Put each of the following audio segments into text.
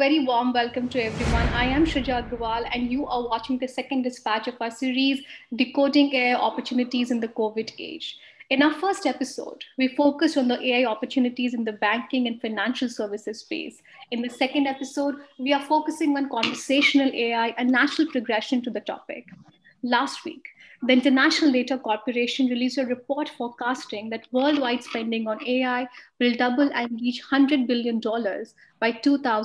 very warm welcome to everyone. I am Shrija Agrawal, and you are watching the second dispatch of our series, Decoding AI Opportunities in the COVID Age. In our first episode, we focused on the AI opportunities in the banking and financial services space. In the second episode, we are focusing on conversational AI and natural progression to the topic. Last week, the International Data Corporation released a report forecasting that worldwide spending on AI will double and reach $100 billion by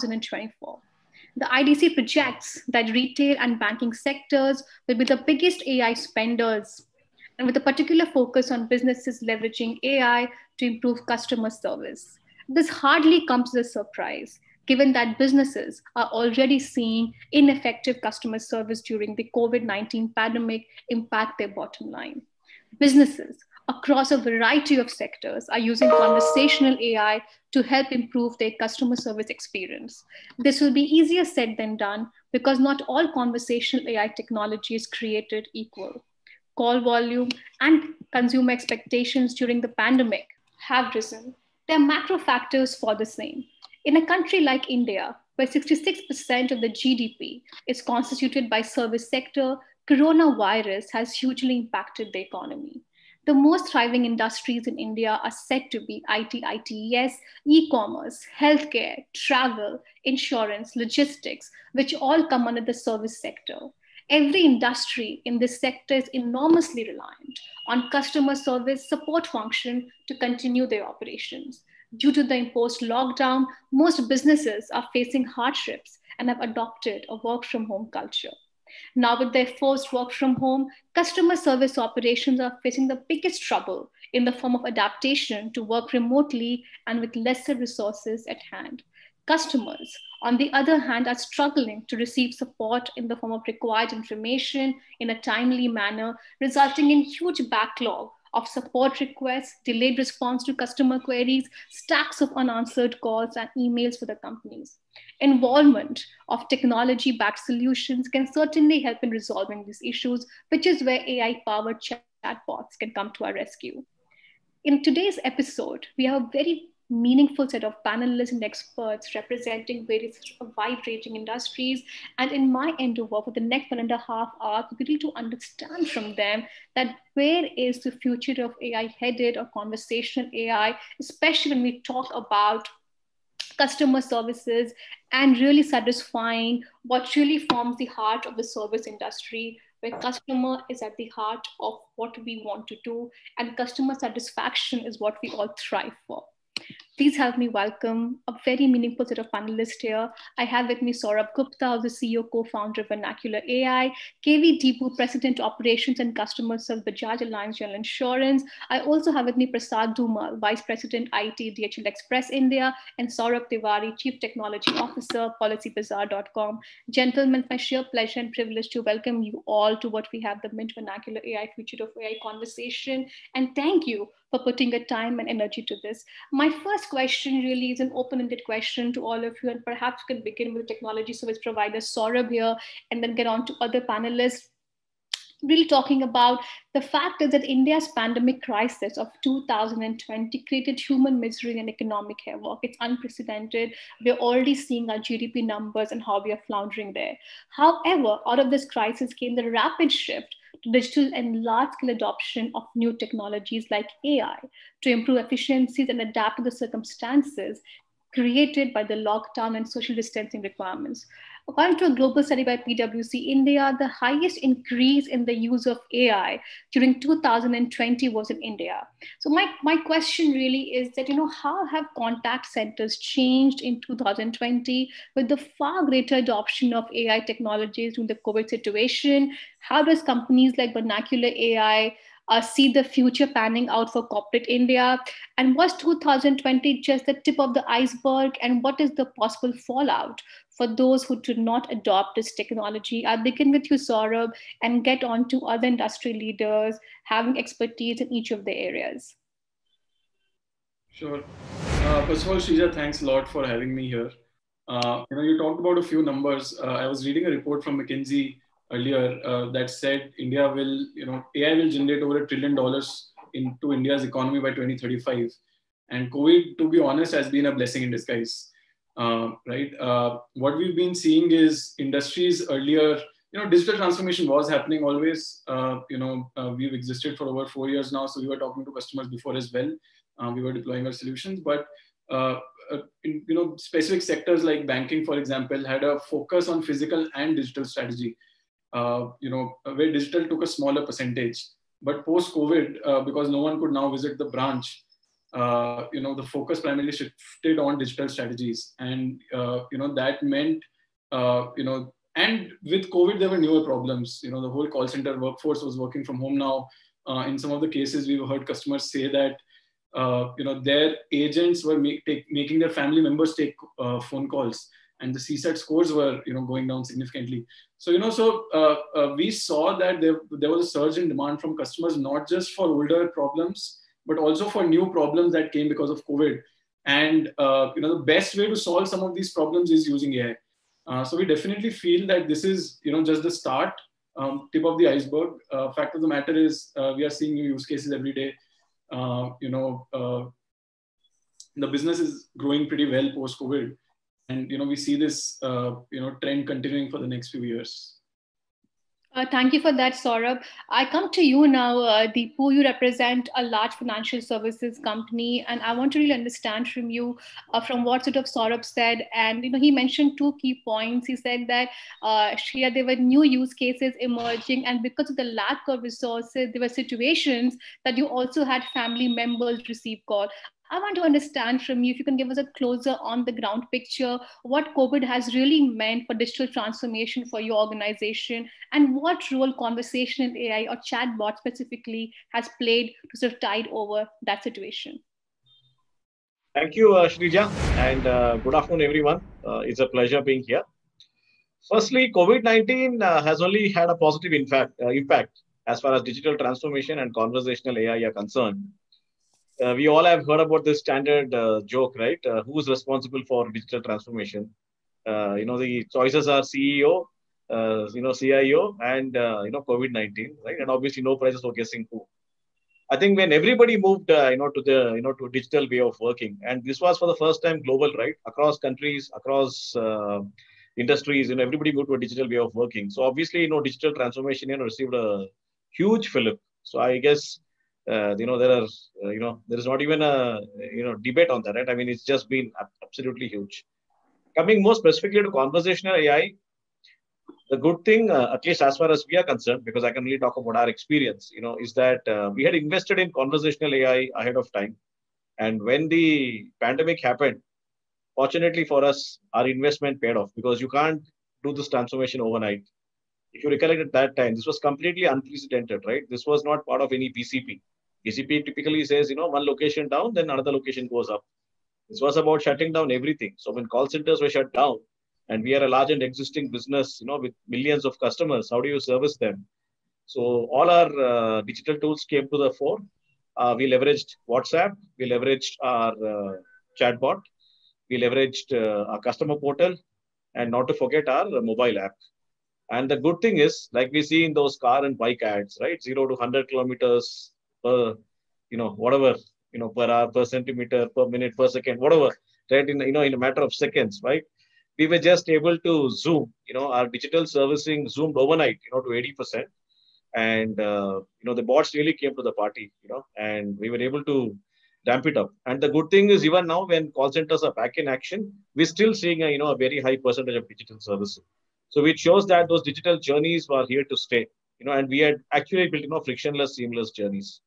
2024. The IDC projects that retail and banking sectors will be the biggest AI spenders, and with a particular focus on businesses leveraging AI to improve customer service. This hardly comes as a surprise, given that businesses are already seeing ineffective customer service during the COVID-19 pandemic impact their bottom line. Businesses across a variety of sectors are using conversational AI to help improve their customer service experience. This will be easier said than done because not all conversational AI technology is created equal. Call volume and consumer expectations during the pandemic have risen. There are macro factors for the same. In a country like India, where 66% of the GDP is constituted by service sector, coronavirus has hugely impacted the economy. The most thriving industries in India are said to be IT, ITES, e-commerce, healthcare, travel, insurance, logistics, which all come under the service sector. Every industry in this sector is enormously reliant on customer service support function to continue their operations. Due to the imposed lockdown, most businesses are facing hardships and have adopted a work from home culture. Now, with their forced work from home, customer service operations are facing the biggest trouble in the form of adaptation to work remotely and with lesser resources at hand. Customers, on the other hand, are struggling to receive support in the form of required information in a timely manner, resulting in huge backlog of support requests, delayed response to customer queries, stacks of unanswered calls, and emails for the companies. Involvement of technology backed solutions can certainly help in resolving these issues, which is where AI powered chatbots can come to our rescue. In today's episode, we have a very meaningful set of panelists and experts representing various wide ranging industries. And in my endeavor for the next 1.5 hours, we need to understand from them that where is the future of AI headed or conversational AI, especially when we talk about customer services and really satisfying what really forms the heart of the service industry, where customer is at the heart of what we want to do and customer satisfaction is what we all thrive for. Please help me welcome a very meaningful set of panelists here. I have with me Saurabh Gupta, the CEO, co-founder of Vernacular AI, KV Deepu, President Operations and Customer Service, Bajaj Allianz General Insurance. I also have with me Prasad Dhumal, Vice President IT, DHL Express India, and Saurabh Tiwari, Chief Technology Officer, PolicyBazaar.com. Gentlemen, my sheer pleasure and privilege to welcome you all to what we have the Mint Vernacular AI Future of AI conversation. And thank you for putting a time and energy to this. My first question really is an open-ended question to all of you, and perhaps we can begin with technology service provider Saurabh here, and then get on to other panelists. Really talking about the fact is that India's pandemic crisis of 2020 created human misery and economic havoc. It's unprecedented. We're already seeing our GDP numbers and how we are floundering there. However, out of this crisis came the rapid shift to digital and large-scale adoption of new technologies like AI to improve efficiencies and adapt to the circumstances created by the lockdown and social distancing requirements. According to a global study by PwC India, the highest increase in the use of AI during 2020 was in India. So my question really is that, how have contact centers changed in 2020 with the far greater adoption of AI technologies during the COVID situation? How does companies like Vernacular AI see the future panning out for corporate India? And was 2020 just the tip of the iceberg? And what is the possible fallout for those who do not adopt this technology? I'll begin with you, Saurabh, and get on to other industry leaders having expertise in each of the areas. Sure. First of all, Shrija, thanks a lot for having me here. You talked about a few numbers. I was reading a report from McKinsey earlier that said AI will generate over $1 trillion into India's economy by 2035. And COVID, to be honest, has been a blessing in disguise. right? What we've been seeing is industries earlier, digital transformation was happening always. We've existed for over 4 years now, so we were talking to customers before as well. We were deploying our solutions, but specific sectors like banking, for example, had a focus on physical and digital strategy. Where digital took a smaller percentage. But post-COVID, because no one could now visit the branch, the focus primarily shifted on digital strategies, and that meant, and with COVID there were newer problems. The whole call center workforce was working from home now. In some of the cases, we've heard customers say that their agents were making their family members take phone calls, and the CSAT scores were going down significantly. So we saw that there was a surge in demand from customers, not just for older problems, but also for new problems that came because of COVID. And the best way to solve some of these problems is using AI. So we definitely feel that this is just the start, tip of the iceberg. Fact of the matter is, we are seeing new use cases every day. The business is growing pretty well post COVID, and we see this trend continuing for the next few years. Thank you for that, Saurabh. I come to you now, Deepu. You represent a large financial services company, and I want to really understand from you, from what sort of Saurabh said. And he mentioned two key points. He said that Shreya, there were new use cases emerging, and because of the lack of resources, there were situations that you also had family members receive call. I want to understand from you, if you can give us a closer on the ground picture, what COVID has really meant for digital transformation for your organization, and what role conversational AI or chatbot specifically has played to sort of tide over that situation. Thank you, Shrija, and good afternoon, everyone. It's a pleasure being here. Firstly, COVID-19 has only had a positive impact as far as digital transformation and conversational AI are concerned. We all have heard about this standard joke, right? Who's responsible for digital transformation? The choices are CEO, CIO, and COVID-19, right? And obviously, no prizes for guessing who. I think when everybody moved, to a digital way of working, and this was for the first time global, right? Across countries, across industries, everybody moved to a digital way of working. So obviously, digital transformation, received a huge fillip. So I guess. There is not even a debate on that, right? I mean, it's just been absolutely huge. Coming more specifically to conversational AI, the good thing, at least as far as we are concerned, because I can really talk about our experience, is that we had invested in conversational AI ahead of time, and when the pandemic happened, fortunately for us, our investment paid off, because you can't do this transformation overnight. If you recollect at that time, this was completely unprecedented, right? This was not part of any BCP. BCP typically says, one location down, then another location goes up. This was about shutting down everything. So when call centers were shut down, and we are a large and existing business, with millions of customers, how do you service them? So all our digital tools came to the fore. We leveraged WhatsApp, we leveraged our chatbot, we leveraged our customer portal, and not to forget our mobile app. And the good thing is, like we see in those car and bike ads, right? 0 to 100 kilometers per, whatever, per hour, per centimeter, per minute, per second, whatever, right? In a matter of seconds, right? We were just able to zoom, our digital servicing zoomed overnight, to 80%. And, the bots really came to the party, and we were able to ramp it up. And the good thing is, even now when call centers are back in action, we're still seeing a very high percentage of digital servicing. So it shows that those digital journeys were here to stay, and we had actually built, frictionless, seamless journeys.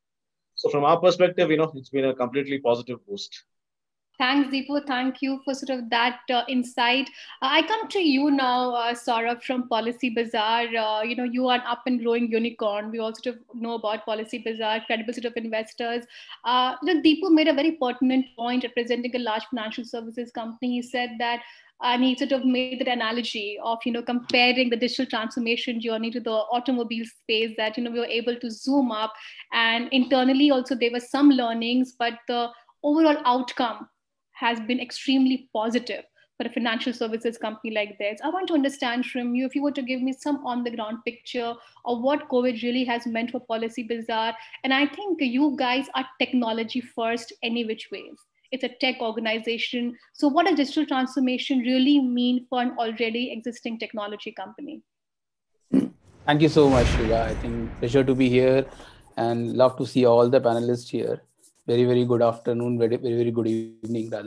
So from our perspective, it's been a completely positive boost. Thanks, Deepu. Thank you for sort of that insight. I come to you now, Saurabh, from Policy Bazaar. You are an up and growing unicorn. We also sort of know about Policy Bazaar, credible sort of investors. Deepu made a very pertinent point representing a large financial services company. He said that, and he sort of made that analogy of, comparing the digital transformation journey to the automobile space, that, we were able to zoom up, and internally also there were some learnings, but the overall outcome has been extremely positive for a financial services company like this. I want to understand from you, if you were to give me some on the ground picture of what COVID really has meant for Policy Bazaar. And I think you guys are technology first any which ways. it's a tech organization. So what does digital transformation really mean for an already existing technology company? Thank you so much, Shiva. I think pleasure to be here and love to see all the panelists here. Very, very good afternoon, very good evening, rather.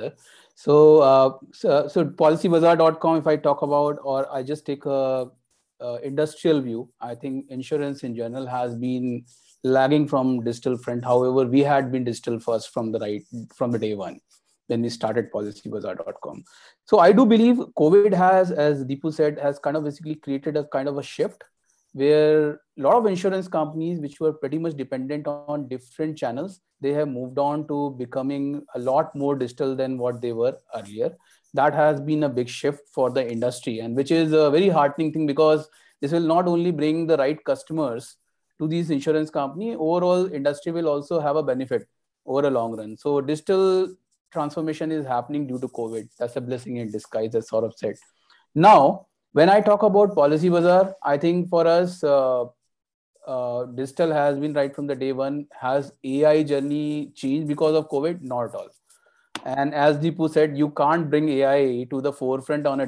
So policybazaar.com, if I talk about, or I just take a industrial view, I think insurance in general has been lagging from digital front. However, we had been digital first from the day one when we started policybazaar.com. So I do believe COVID has, as Deepu said, has kind of basically created a kind of a shift where a lot of insurance companies which were pretty much dependent on different channels, they have moved on to becoming a lot more digital than what they were earlier. That has been a big shift for the industry, and which is a very heartening thing, because this will not only bring the right customers to these insurance company, overall industry will also have a benefit over a long run. So digital transformation is happening due to COVID. That's a blessing in disguise, as Saurabh said. Now, when I talk about Policybazaar, I think for us, digital has been right from the day one. Has AI journey changed because of COVID? Not at all. And as Deepu said, you can't bring AI to the forefront on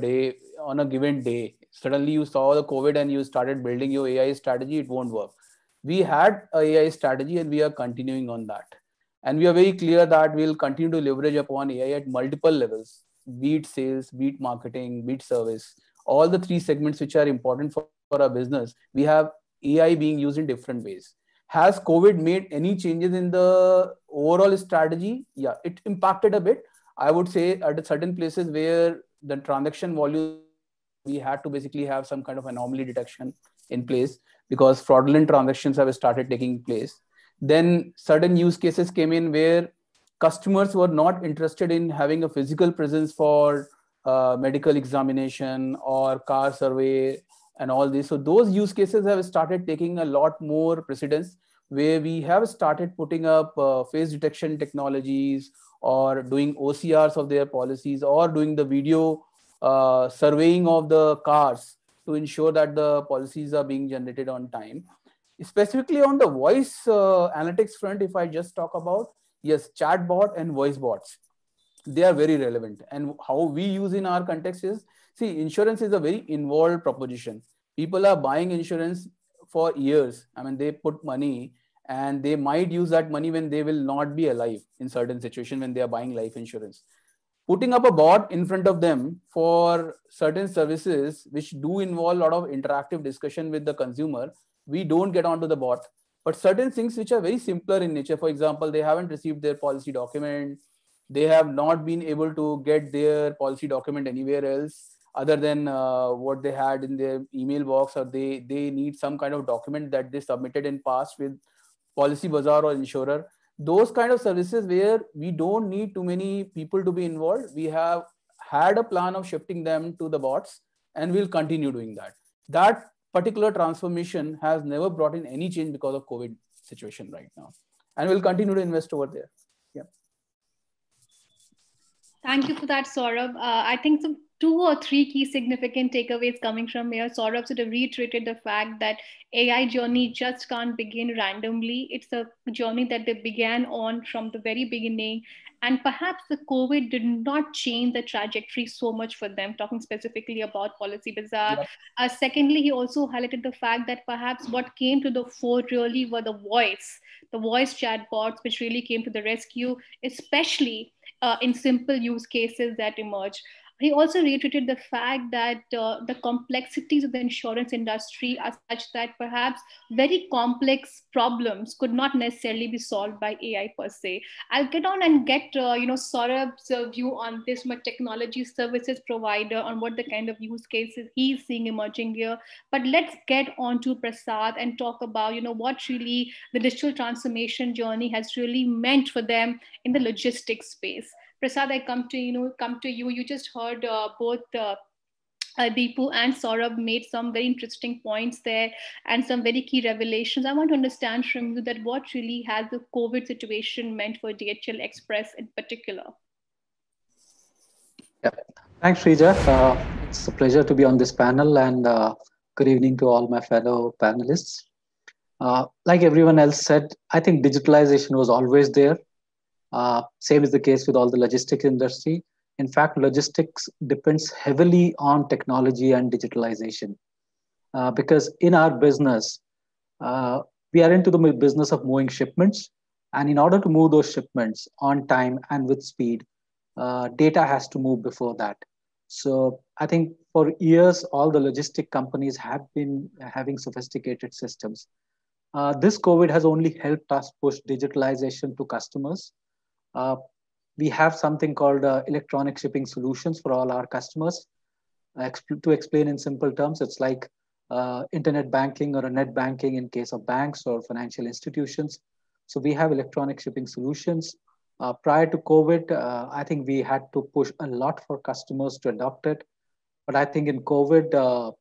a given day. Suddenly you saw the COVID and you started building your AI strategy, it won't work. We had a AI strategy and we are continuing on that. And we are very clear that we'll continue to leverage upon AI at multiple levels, be it sales, be it marketing, be it service. All the three segments which are important for our business, we have AI being used in different ways. Has COVID made any changes in the overall strategy? Yeah, it impacted a bit. I would say at certain places where the transaction volume, we had to basically have some kind of anomaly detection in place because fraudulent transactions have started taking place. Then certain use cases came in where customers were not interested in having a physical presence for medical examination or car survey and all this. So those use cases have started taking a lot more precedence, where we have started putting up face detection technologies or doing OCRs of their policies or doing the video surveying of the cars to ensure that the policies are being generated on time. Specifically on the voice analytics front, if I just talk about, yes, chatbot and voice bots, they are very relevant. And how we use in our context is, see, insurance is a very involved proposition. People are buying insurance for years. I mean, they put money and they might use that money when they will not be alive in certain situations when they are buying life insurance. Putting up a bot in front of them for certain services which do involve a lot of interactive discussion with the consumer, we don't get onto the bot. But certain things which are very simpler in nature, for example, they haven't received their policy document, they have not been able to get their policy document anywhere else other than what they had in their email box, or they need some kind of document that they submitted in past with Policybazaar or insurer. Those kind of services where we don't need too many people to be involved, we have had a plan of shifting them to the bots, and we'll continue doing that. That particular transformation has never brought in any change because of COVID situation right now, and we'll continue to invest over there. Yeah. Thank you for that, Saurabh. I think some 2 or 3 key significant takeaways coming from here. Saurabh sort of reiterated the fact that AI journey just can't begin randomly. It's a journey that they began on from the very beginning. And perhaps the COVID did not change the trajectory so much for them, talking specifically about Policybazaar. Yep. Secondly, he also highlighted the fact that perhaps what came to the fore really were the voice chatbots, which really came to the rescue, especially in simple use cases that emerge. He also reiterated the fact that the complexities of the insurance industry are such that perhaps very complex problems could not necessarily be solved by AI per se. I'll get on and get Saurabh's view on this from a technology services provider on what the kind of use cases he's seeing emerging here. But let's get on to Prasad and talk about what really the digital transformation journey has really meant for them in the logistics space. Prasad, I come to you. You just heard both Deepu and Saurabh made some very interesting points there and some very key revelations. I want to understand from you that what really has the COVID situation meant for DHL Express in particular. Yeah, thanks, Shrija. It's a pleasure to be on this panel, and good evening to all my fellow panelists. Like everyone else said, I think digitalization was always there. Same is the case with all the logistics industry. In fact, logistics depends heavily on technology and digitalization because in our business, uh, we are into the business of moving shipments. And in order to move those shipments on time and with speed, data has to move before that. So I think for years, all the logistic companies have been having sophisticated systems. This COVID has only helped us push digitalization to customers. Uh, we have something called electronic shipping solutions for all our customers. To explain in simple terms, it's like internet banking or a net banking in case of banks or financial institutions. So we have electronic shipping solutions. Prior to COVID, I think we had to push a lot for customers to adopt it. But I think in COVID,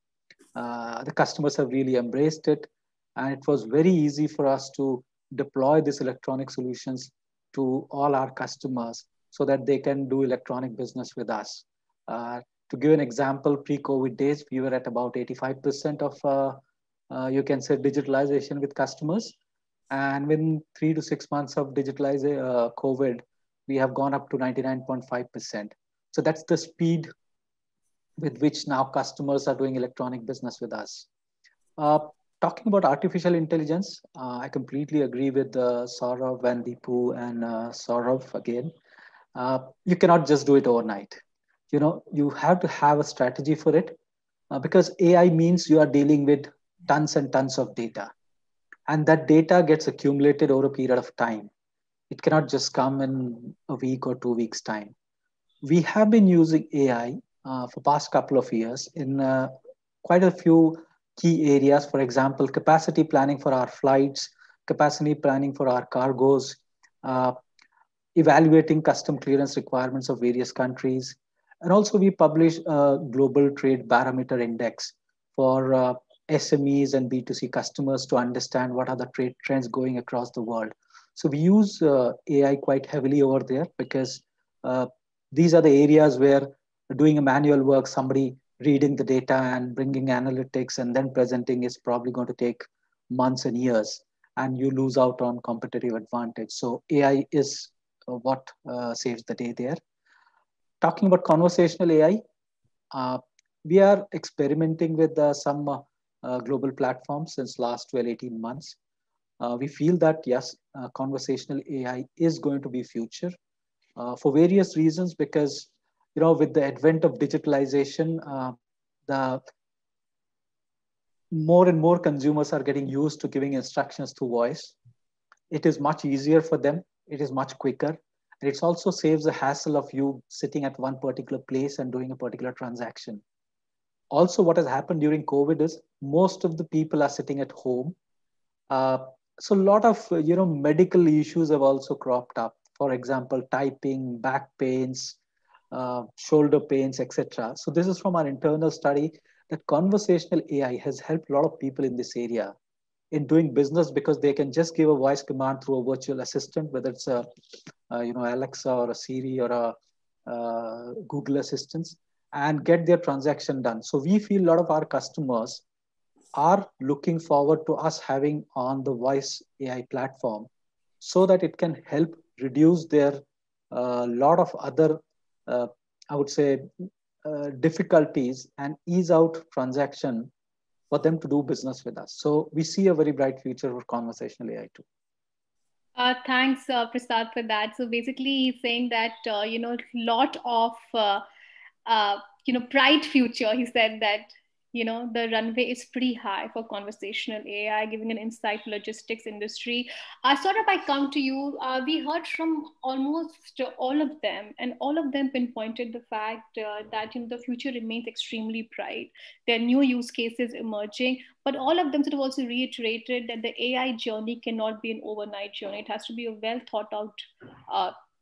the customers have really embraced it. And it was very easy for us to deploy these electronic solutions to all our customers so that they can do electronic business with us. To give an example, pre-COVID days, we were at about 85% of, you can say, digitalization with customers. And within 3 to 6 months of digitalizing COVID, we have gone up to 99.5%. So that's the speed with which now customers are doing electronic business with us. Uh, Talking about artificial intelligence, I completely agree with Saurav and Deepu and Saurav again. You cannot just do it overnight. You know, you have to have a strategy for it because AI means you are dealing with tons and tons of data, and that data gets accumulated over a period of time. It cannot just come in a week or 2 weeks time. We have been using AI for past couple of years in quite a few key areas. For example, capacity planning for our flights, capacity planning for our cargoes, uh, evaluating custom clearance requirements of various countries. And also we publish a global trade barometer index for SMEs and B2C customers to understand what are the trade trends going across the world. So we use AI quite heavily over there because uh, these are the areas where doing a manual work, somebody reading the data and bringing analytics and then presenting is probably going to take months and years, and you lose out on competitive advantage. So AI is what saves the day there. Talking about conversational AI, uh, we are experimenting with some global platforms since last 12, 18 months. We feel that yes, conversational AI is going to be future for various reasons because, you know, with the advent of digitalization, the more and more consumers are getting used to giving instructions through voice. It is much easier for them. It is much quicker. And it also saves the hassle of you sitting at one particular place and doing a particular transaction. Also, what has happened during COVID is most of the people are sitting at home. Uh, so a lot of medical issues have also cropped up. For example, typing, back pains, shoulder pains, etc. So this is from our internal study that conversational AI has helped a lot of people in this area in doing business because they can just give a voice command through a virtual assistant, whether it's a Alexa or a Siri or a Google Assistant, and get their transaction done. So we feel a lot of our customers are looking forward to us having on the voice AI platform so that it can help reduce their lot of other, I would say, difficulties and ease out transaction for them to do business with us. So we see a very bright future for conversational AI too. Thanks, Prasad, for that. So basically, he's saying that lot of bright future. He said that the runway is pretty high for conversational AI, giving an insight to logistics industry. Sort of, I come to you. We heard from almost all of them, and all of them pinpointed the fact that the future remains extremely bright. There are new use cases emerging, but all of them sort of also reiterated that the AI journey cannot be an overnight journey. It has to be a well thought out.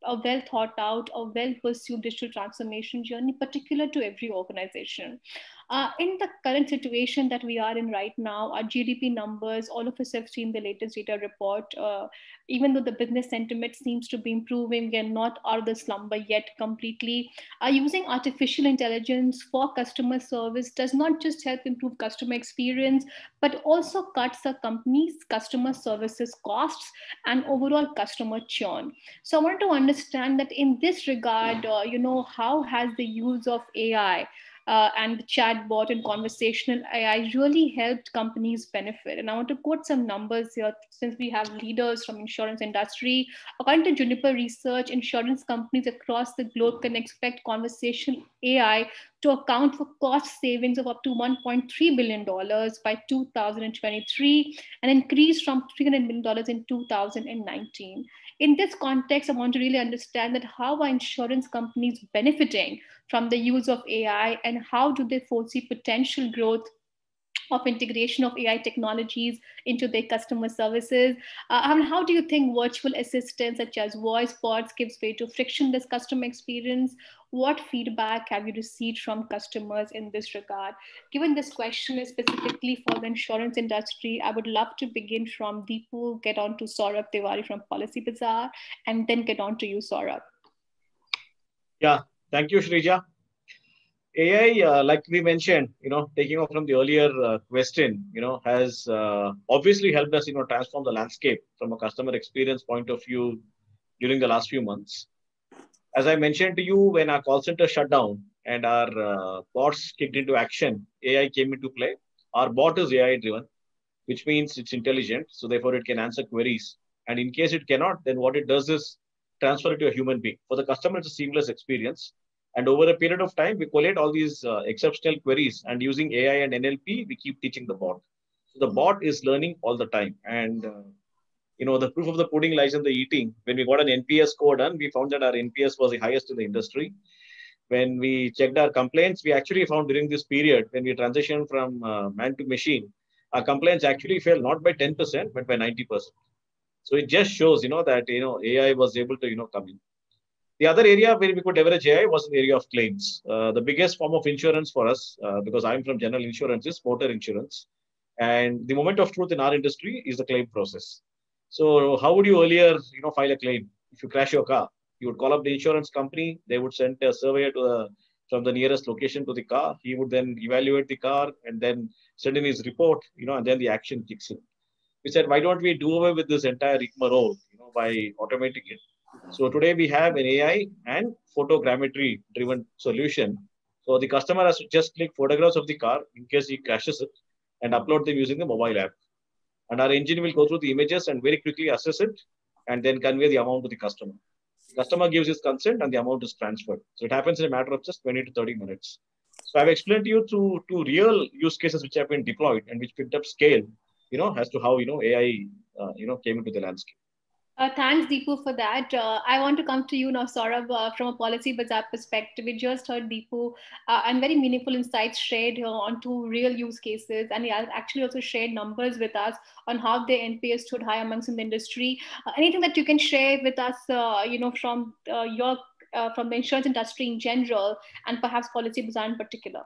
A well pursued digital transformation journey, particular to every organization. In the current situation that we are in right now, our GDP numbers, all of us have seen the latest data report. Even though the business sentiment seems to be improving, we are not out of the slumber yet completely. Using artificial intelligence for customer service does not just help improve customer experience, but also cuts the company's customer services costs and overall customer churn. So I want to understand that in this regard, how has the use of AI and the chatbot and conversational AI really helped companies benefit. And I want to quote some numbers here since we have leaders from insurance industry. According to Juniper Research, insurance companies across the globe can expect conversational AI to account for cost savings of up to $1.3 billion by 2023, an increase from $300 million in 2019. In this context, I want to really understand that how are insurance companies benefiting from the use of AI, and how do they foresee potential growth of integration of AI technologies into their customer services? How do you think virtual assistants such as voice bots gives way to frictionless customer experience? What feedback have you received from customers in this regard? Given this question is specifically for the insurance industry, I would love to begin from Deepu, get on to Saurabh Tiwari from Policy Bazaar, and then get on to you, Saurabh. Yeah, thank you, Shrija. AI, like we mentioned, taking off from the earlier question, has obviously helped us, transform the landscape from a customer experience point of view during the last few months. As I mentioned to you, when our call center shut down and our bots kicked into action, AI came into play. Our bot is AI driven, which means it's intelligent. So therefore, it can answer queries. And in case it cannot, then what it does is transfer it to a human being. For the customer, it's a seamless experience. And over a period of time, we collate all these exceptional queries, and using AI and NLP, we keep teaching the bot. So the bot is learning all the time. And, the proof of the pudding lies in the eating. When we got an NPS score done, we found that our NPS was the highest in the industry. When we checked our complaints, we actually found during this period, when we transitioned from man to machine, our complaints actually fell not by 10%, but by 90%. So it just shows, that, AI was able to, come in. The other area where we could leverage AI was in the area of claims. The biggest form of insurance for us, because I'm from general insurance, is motor insurance. And the moment of truth in our industry is the claim process. So how would you earlier, file a claim? If you crash your car, you would call up the insurance company. They would send a surveyor from the nearest location to the car. He would then evaluate the car and then send in his report, and then the action kicks in. We said, why don't we do away with this entire rigmarole, by automating it? So today we have an AI and photogrammetry driven solution. So the customer has to just click photographs of the car in case he crashes it and upload them using the mobile app. And our engine will go through the images and very quickly assess it and then convey the amount to the customer. The customer gives his consent and the amount is transferred. So it happens in a matter of just 20 to 30 minutes. So I've explained to you through two real use cases which have been deployed and which picked up scale, as to how, AI, came into the landscape. Thanks, Deepu, for that. I want to come to you now, Saurabh, from a Policy Bazaar perspective. We just heard Deepu and very meaningful insights shared on two real use cases. And he has actually also shared numbers with us on how the NPS stood high amongst in the industry. Anything that you can share with us, from from the insurance industry in general, and perhaps Policy Bazaar in particular?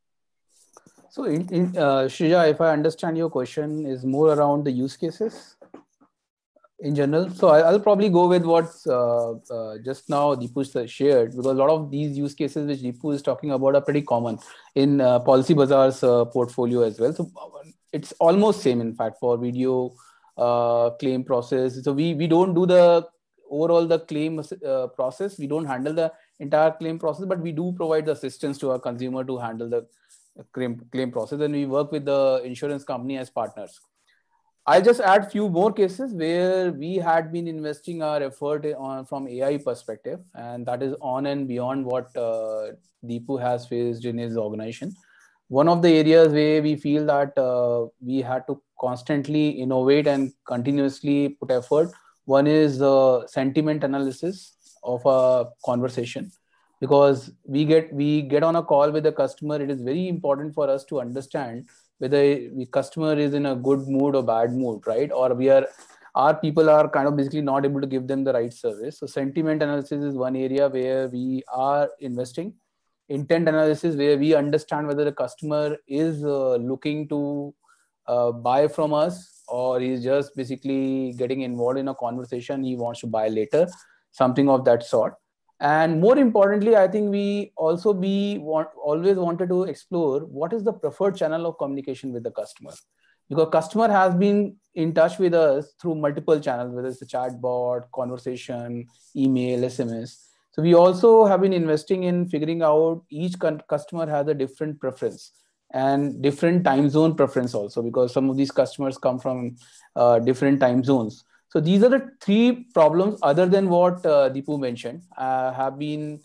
So, Shrija, if I understand your question, is more around the use cases in general. So I'll probably go with what just now Deepu shared, because a lot of these use cases which Deepu is talking about are pretty common in Policy Bazaar's portfolio as well. So it's almost same, in fact, for video claim process. So we don't do the claim process. We don't handle the entire claim process, but we do provide the assistance to our consumer to handle the claim process, and we work with the insurance company as partners. I'll just add few more cases where we had been investing our effort from AI perspective, and that is on and beyond what Deepu has faced in his organization. One of the areas where we feel that we had to constantly innovate and continuously put effort, one is the sentiment analysis of a conversation. Because we get on a call with the customer, it is very important for us to understand whether the customer is in a good mood or bad mood, right? Or our people are kind of basically not able to give them the right service. So sentiment analysis is one area where we are investing. intent analysis, where we understand whether the customer is looking to buy from us, or he's just basically getting involved in a conversation he wants to buy later, something of that sort. And more importantly, I think we also always wanted to explore what is the preferred channel of communication with the customer, because customer has been in touch with us through multiple channels, whether it's a chatbot, conversation, email, SMS. So we also have been investing in figuring out each customer has a different preference and different time zone preference also, because some of these customers come from different time zones. So these are the three problems, other than what Deepu mentioned, are being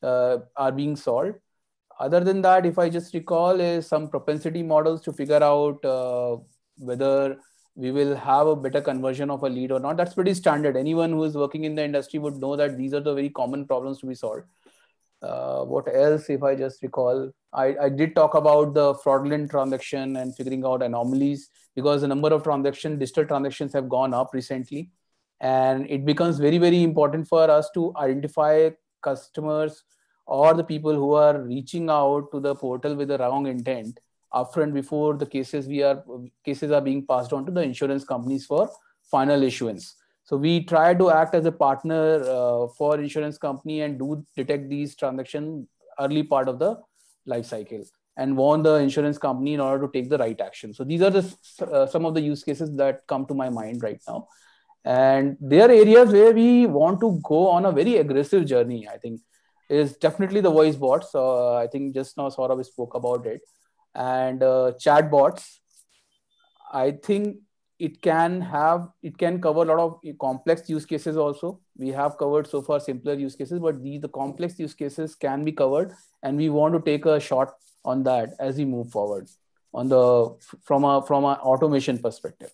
solved. Other than that, if I just recall, is some propensity models to figure out whether we will have a better conversion of a lead or not. That's pretty standard. Anyone who is working in the industry would know that these are the very common problems to be solved. What else, if I just recall, I did talk about the fraudulent transaction and figuring out anomalies, because the number of digital transactions have gone up recently. And it becomes very, very important for us to identify customers or the people who are reaching out to the portal with the wrong intent upfront, before the cases are being passed on to the insurance companies for final issuance. So we try to act as a partner for insurance company and do detect these transactions early part of the life cycle and warn the insurance company in order to take the right action. So these are the some of the use cases that come to my mind right now. And there are areas where we want to go on a very aggressive journey, I think, is definitely the voice bots. I think just now Saurabh spoke about it. And chat bots, I think it can cover a lot of complex use cases also. We have covered so far simpler use cases, but the complex use cases can be covered, and we want to take a shot on that as we move forward from an automation perspective.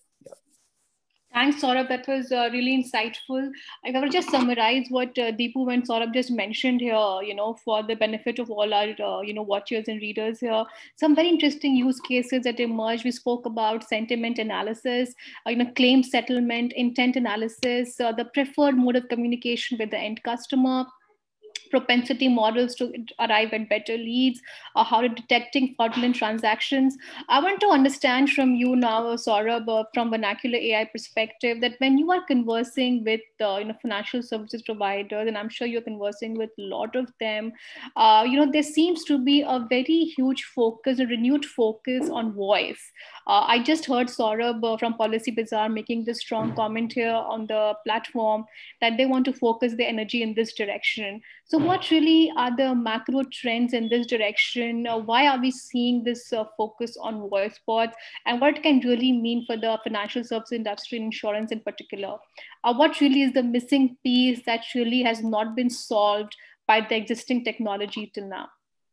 Thanks, Saurabh. That was really insightful. I will just summarize what Deepu and Saurabh just mentioned here, for the benefit of all our, watchers and readers here. Some very interesting use cases that emerged. We spoke about sentiment analysis, claim settlement, intent analysis, the preferred mode of communication with the end customer, propensity models to arrive at better leads, how to detecting fraudulent transactions. I want to understand from you now, Saurabh, from vernacular AI perspective, that when you are conversing with financial services providers, and I'm sure you're conversing with a lot of them, there seems to be a very huge focus, a renewed focus on voice. I just heard Saurabh from Policy Bazaar making this strong comment here on the platform that they want to focus their energy in this direction. So what really are the macro trends in this direction? Why are we seeing this focus on voice bots? And what can really mean for the financial service industry and insurance in particular? What really is the missing piece that really has not been solved by the existing technology till now?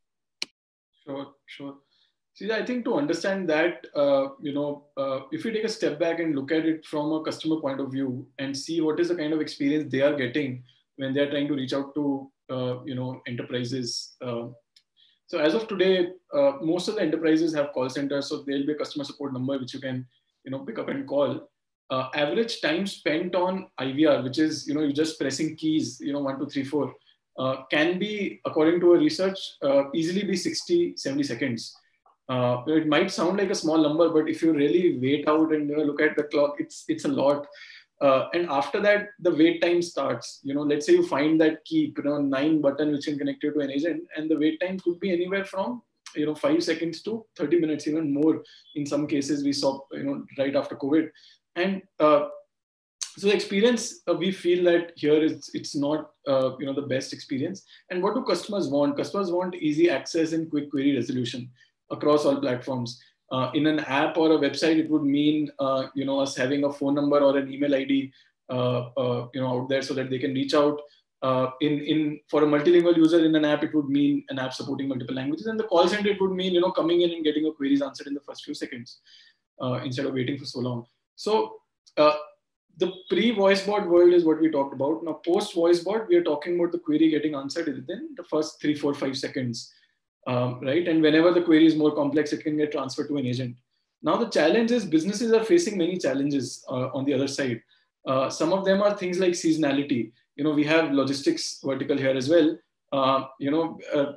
Sure. See, I think to understand that, if you take a step back and look at it from a customer point of view and see what is the kind of experience they are getting when they are trying to reach out to enterprises. So as of today, most of the enterprises have call centers, so there'll be a customer support number which you can pick up and call. Average time spent on IVR, which is you're just pressing keys, 1, 2, 3, 4, can be, according to a research, easily be 60-70 seconds. It might sound like a small number, but if you really wait out and look at the clock, it's a lot. And after that, the wait time starts. Let's say you find that key, 9 button which can connect you to an agent, and the wait time could be anywhere from 5 seconds to 30 minutes, even more. In some cases, we saw right after COVID, and so the experience we feel that here it's not the best experience. And what do customers want? Customers want easy access and quick query resolution across all platforms. In an app or a website, it would mean us having a phone number or an email ID out there so that they can reach out. For a multilingual user in an app, it would mean an app supporting multiple languages. And the call center, it would mean coming in and getting your queries answered in the first few seconds instead of waiting for so long. So the pre-voice bot world is what we talked about. Now post-voice bot, we are talking about the query getting answered within the first 3, 4, 5 seconds. Right? And whenever the query is more complex, it can get transferred to an agent. Now, the challenge is businesses are facing many challenges on the other side. Some of them are things like seasonality. We have logistics vertical here as well.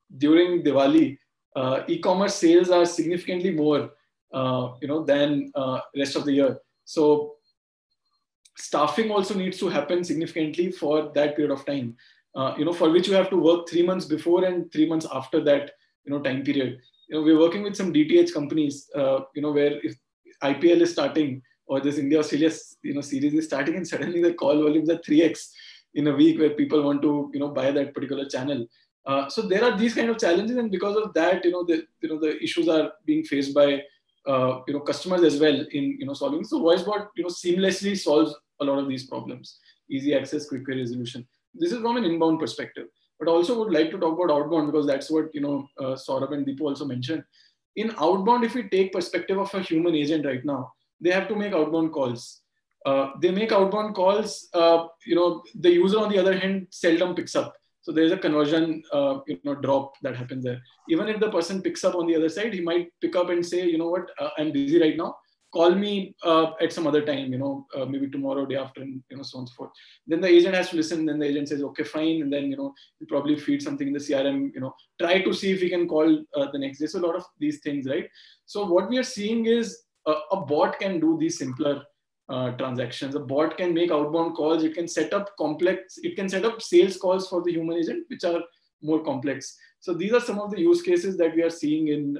during Diwali, e-commerce sales are significantly more, than rest of the year. So staffing also needs to happen significantly for that period of time, for which you have to work 3 months before and 3 months after that, time period. We're working with some DTH companies, where if IPL is starting or this India Australia, series is starting, and suddenly the call volumes are 3x in a week, where people want to, buy that particular channel. So there are these kind of challenges, and because of that, the issues are being faced by customers as well in solving. So VoiceBot seamlessly solves a lot of these problems. Easy access, quick resolution. This is from an inbound perspective, but also would like to talk about outbound, because that's what Saurabh and Deepu also mentioned. In outbound, if we take perspective of a human agent right now, they have to make outbound calls. They make outbound calls. The user on the other hand seldom picks up. So there's a conversion, drop that happens there. Even if the person picks up on the other side, he might pick up and say, I'm busy right now. Call me at some other time, maybe tomorrow, day after, and so on and so forth. Then the agent has to listen. Then the agent says, okay, fine. And then, you probably feed something in the CRM, try to see if he can call the next day. So a lot of these things, right? So what we are seeing is a bot can do these simpler transactions. A bot can make outbound calls. It can set up sales calls for the human agent, which are more complex. So these are some of the use cases that we are seeing in,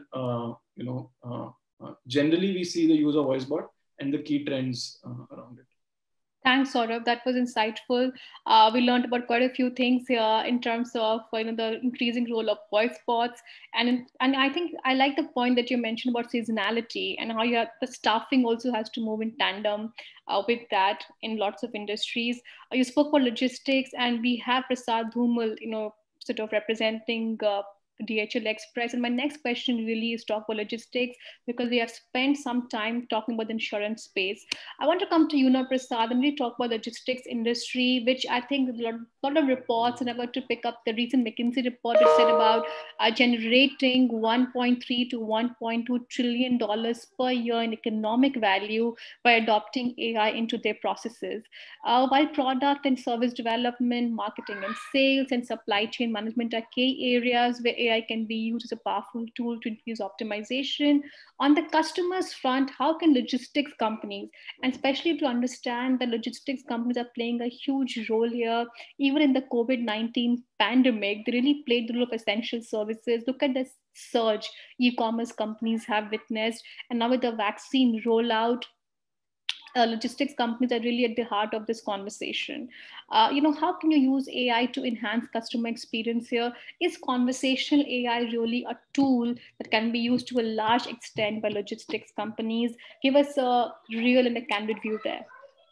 generally we see the use of VoiceBot and the key trends around it. Thanks, Saurabh. That was insightful. We learned about quite a few things here in terms of the increasing role of voice bots, and I think I like the point that you mentioned about seasonality and how the staffing also has to move in tandem with that in lots of industries. You spoke about logistics, and we have Prasad Dhumal, sort of representing DHL Express. And my next question really is talk about logistics, because we have spent some time talking about the insurance space. I want to come to you now, Prasad, and really talk about the logistics industry, which I think a lot of reports, and I want to pick up the recent McKinsey report which said about generating $1.3 to $1.2 trillion per year in economic value by adopting AI into their processes. While product and service development, marketing and sales, and supply chain management are key areas where AI can be used as a powerful tool to increase optimization. On the customer's front, how can logistics companies, and especially to understand that logistics companies are playing a huge role here, even in the COVID-19 pandemic, they really played the role of essential services. Look at the surge e-commerce companies have witnessed, and now with the vaccine rollout, logistics companies are really at the heart of this conversation. How can you use AI to enhance customer experience here? Is conversational AI really a tool that can be used to a large extent by logistics companies? Give us a real and a candid view there.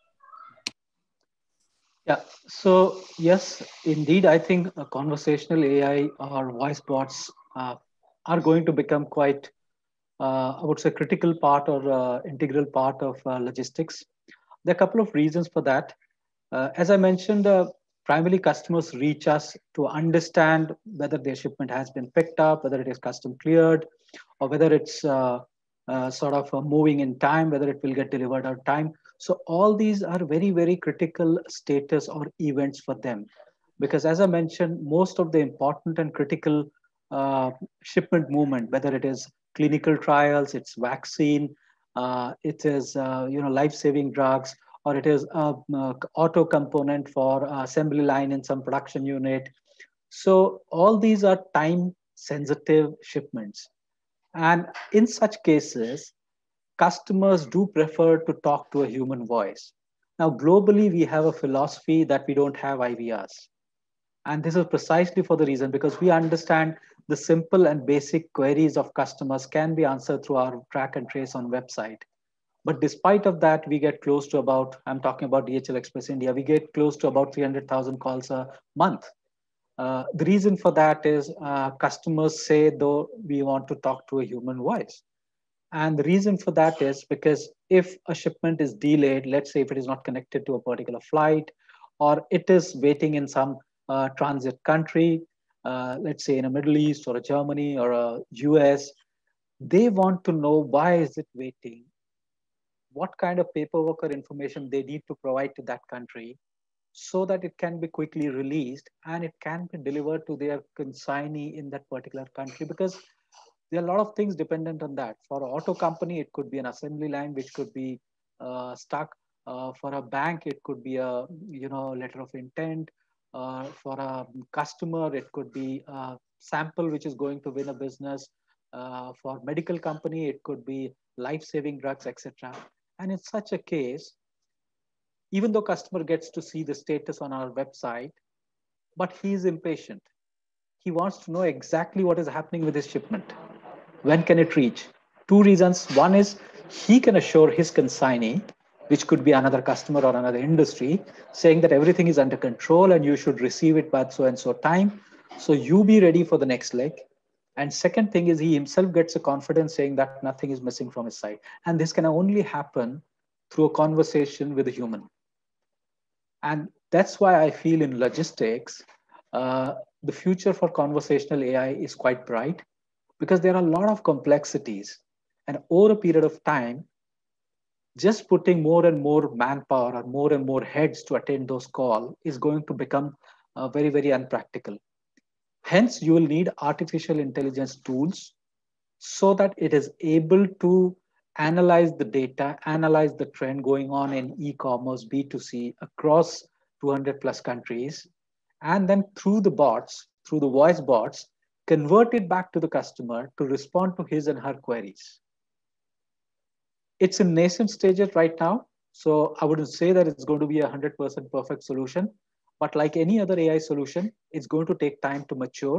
Yeah, so yes, indeed, I think conversational AI or voice bots are going to become quite, I would say, critical part or integral part of logistics. There are a couple of reasons for that. As I mentioned, primarily customers reach us to understand whether their shipment has been picked up, whether it is custom cleared, or whether it's sort of moving in time, whether it will get delivered on time. So all these are very, very critical status or events for them. Because as I mentioned, most of the important and critical shipment movement, whether it is clinical trials, it's vaccine, it is life-saving drugs, or it is auto component for assembly line in some production unit. So all these are time-sensitive shipments. And in such cases, customers do prefer to talk to a human voice. Now, globally, we have a philosophy that we don't have IVRs. And this is precisely for the reason because we understand the simple and basic queries of customers can be answered through our track and trace on website. But despite of that, we get close to about, I'm talking about DHL Express India, we get close to about 300,000 calls a month. The reason for that is customers say, though, we want to talk to a human voice. And the reason for that is because if a shipment is delayed, let's say if it is not connected to a particular flight, or it is waiting in some transit country, let's say in a Middle East or a Germany or a US, they want to know why is it waiting, what kind of paperwork or information they need to provide to that country, so that it can be quickly released and it can be delivered to their consignee in that particular country, because there are a lot of things dependent on that. For an auto company, it could be an assembly line which could be stuck. For a bank, it could be a letter of intent. For a customer, it could be a sample which is going to win a business. For medical company, it could be life-saving drugs, etc. And in such a case, even though customer gets to see the status on our website, but he is impatient. He wants to know exactly what is happening with his shipment. When can it reach? Two reasons. One is he can assure his consignee, which could be another customer or another industry, saying that everything is under control and you should receive it by so and so time. So you be ready for the next leg. And second thing is he himself gets a confidence saying that nothing is missing from his side. And this can only happen through a conversation with a human. And that's why I feel in logistics, the future for conversational AI is quite bright, because there are a lot of complexities. And over a period of time, just putting more and more manpower or more and more heads to attend those calls is going to become very, very unpractical. Hence, you will need artificial intelligence tools so that it is able to analyze the data, analyze the trend going on in e-commerce, B2C across 200 plus countries, and then through the bots, through the voice bots, convert it back to the customer to respond to his and her queries. It's in nascent stages right now, so I wouldn't say that it's going to be a 100% perfect solution, but like any other AI solution, it's going to take time to mature.